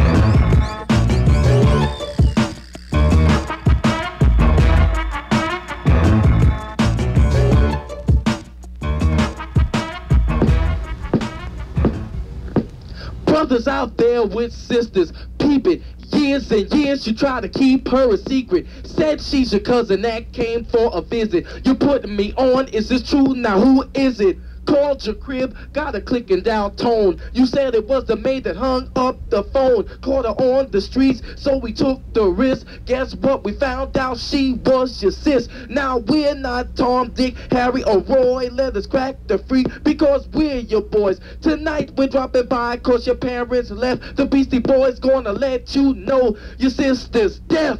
Brothers out there with sisters, peep it. Years and years she tried to keep her a secret. Said she's your cousin that came for a visit. You putting me on, is this true? Now who is it? Called your crib, got a clicking down tone. You said it was the maid that hung up the phone. Caught her on the streets, so we took the risk. Guess what? We found out she was your sis. Now we're not Tom, Dick, Harry, or Roy. Let us crack the freak because we're your boys. Tonight we're dropping by cause your parents left. The Beastie Boys gonna let you know your sister's deaf.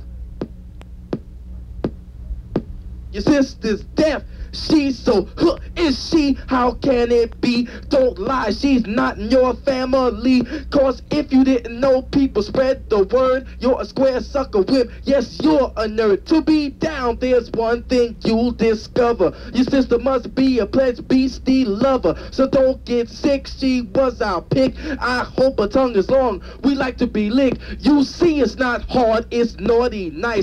Your sister's deaf. She's so, huh, is she? How can it be? Don't lie, she's not in your family. Cause if you didn't know, people spread the word. You're a square sucker whip, yes, you're a nerd. To be down, there's one thing you'll discover. Your sister must be a pledge beastie lover. So don't get sick, she was our pick. I hope her tongue is long, we like to be licked. You see it's not hard, it's naughty nice.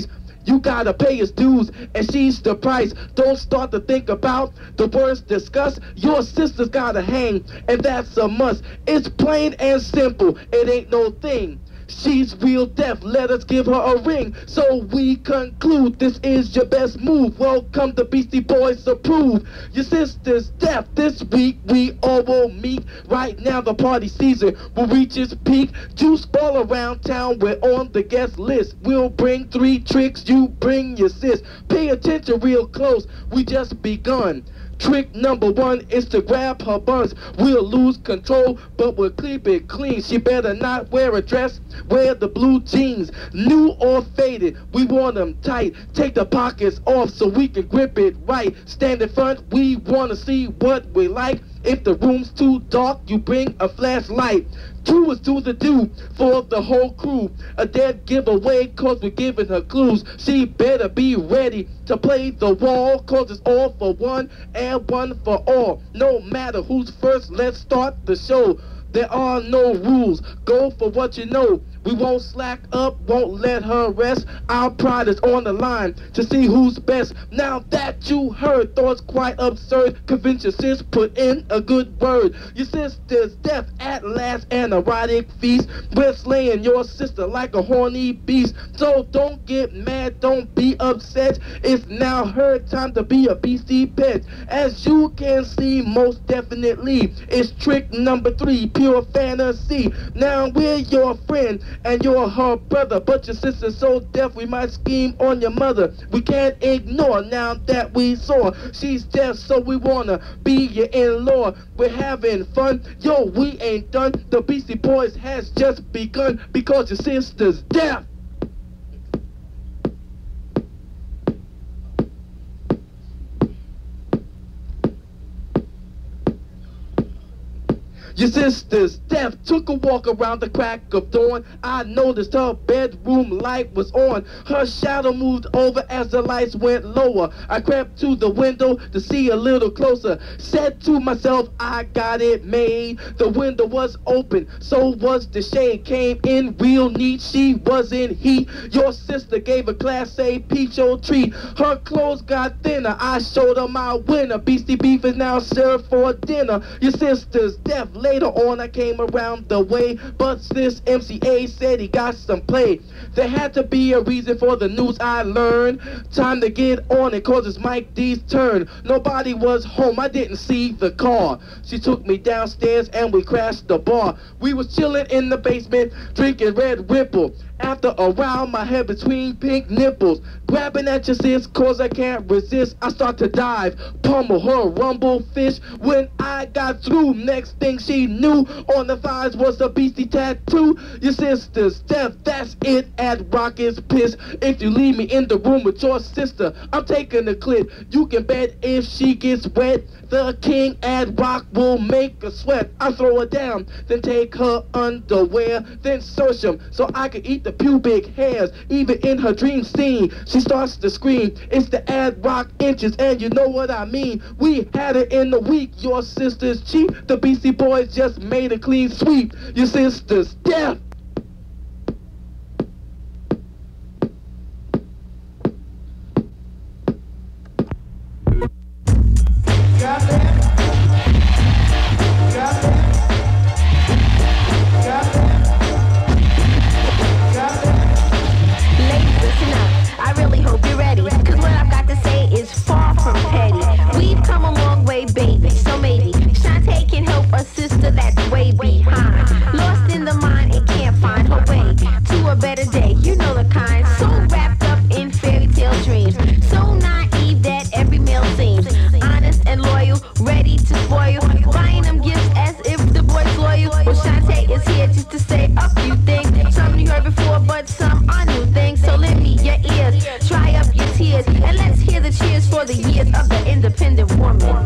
You gotta pay his dues, and she's the price. Don't start to think about the words discussed. Your sister's gotta hang, and that's a must. It's plain and simple, it ain't no thing. She's real deaf, let us give her a ring. So we conclude, this is your best move. Welcome to Beastie Boys Approve. Your sister's deaf, this week we all will meet. Right now the party season will reach its peak. Juice all around town, we're on the guest list. We'll bring three tricks, you bring your sis. Pay attention real close, we just begun. Trick number one is to grab her buns. We'll lose control, but we'll keep it clean. She better not wear a dress, wear the blue jeans. New or faded, we want them tight. Take the pockets off so we can grip it right. Stand in front, we want to see what we like. If the room's too dark, you bring a flashlight. Two is do the do for the whole crew. A dead giveaway cause we're giving her clues. She better be ready to play the wall, cause it's all for one and one for all. No matter who's first, let's start the show. There are no rules, go for what you know. We won't slack up, won't let her rest. Our pride is on the line to see who's best. Now that you heard thoughts quite absurd, convince your sis, put in a good word. Your sister's deaf at last, an erotic feast. We're slaying your sister like a horny beast. So don't get mad, don't be upset. It's now her time to be a beastie pet. As you can see, most definitely, it's trick number three, pure fantasy. Now we're your friend and you're her brother, but your sister's so deaf we might scheme on your mother. We can't ignore now that we saw she's deaf, so we wanna be your in-law. We're having fun, yo, we ain't done. The Beastie Boys has just begun because your sister's deaf. Your sister's deaf, took a walk around the crack of dawn. I noticed her bedroom light was on. Her shadow moved over as the lights went lower. I crept to the window to see a little closer. Said to myself, I got it made. The window was open, so was the shade. Came in real neat, she was in heat. Your sister gave a class A peach old treat. Her clothes got thinner, I showed her my winner. Beastie beef is now served for dinner. Your sister's deaf. Later on I came around the way, but this M C A said he got some play. There had to be a reason for the news I learned. Time to get on it cause it's Mike D's turn. Nobody was home, I didn't see the car. She took me downstairs and we crashed the bar. We was chilling in the basement, drinking Red Ripple. After a while, my head between pink nipples. Grabbing at your sis, cause I can't resist. I start to dive, pummel her rumble fish. When I got through, next thing she knew, on the thighs was a beastie tattoo. Your sister's deaf, that's it at Rocket's Piss. If you leave me in the room with your sister, I'm taking a clip. You can bet if she gets wet, the king at Rock will make her sweat. I throw her down, then take her underwear, then search them so I can eat the pubic hairs. Even in her dream scene, she starts to scream. It's the ad Rock inches, and you know what I mean. We had it in the week. Your sister's cheap. The Beastie Boys just made a clean sweep. Your sister's deaf. Got that? Got that? Got that? Got that? Ladies, listen up. I really hope you're ready, cause what I've got to say is far from petty. We've come a long way, baby, so maybe Shantae can help a sister that's way behind. Lost in the mind and can't find her way to a better day. You know the kind, so wrapped up in fairy tale dreams, so naive that every male seems honest and loyal, ready to spoil, buying them gifts as if the boy's loyal. Well, Shantae is here just to say a few things. Some you heard before, but some are new things. So lend me your ears, dry up your tears, and let's hear the cheers for the years of the independent woman.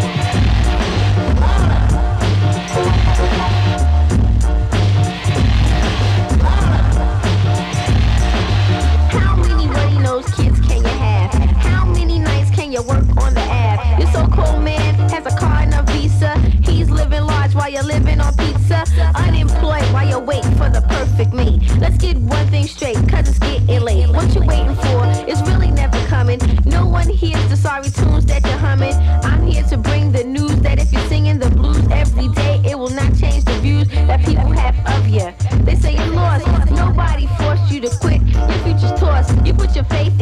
How many ruddy-nosed kids can you have? How many nights can you work on the ab? Your so-called man has a car and a visa. He's living large while you're living on pizza. Unemployed while you're waiting for the perfect mate. Let's get one thing straight, cause it's getting late. What you waiting for is views that people have of you. They say you're lost, nobody forced you to quit. Your future's tossed, you put your faith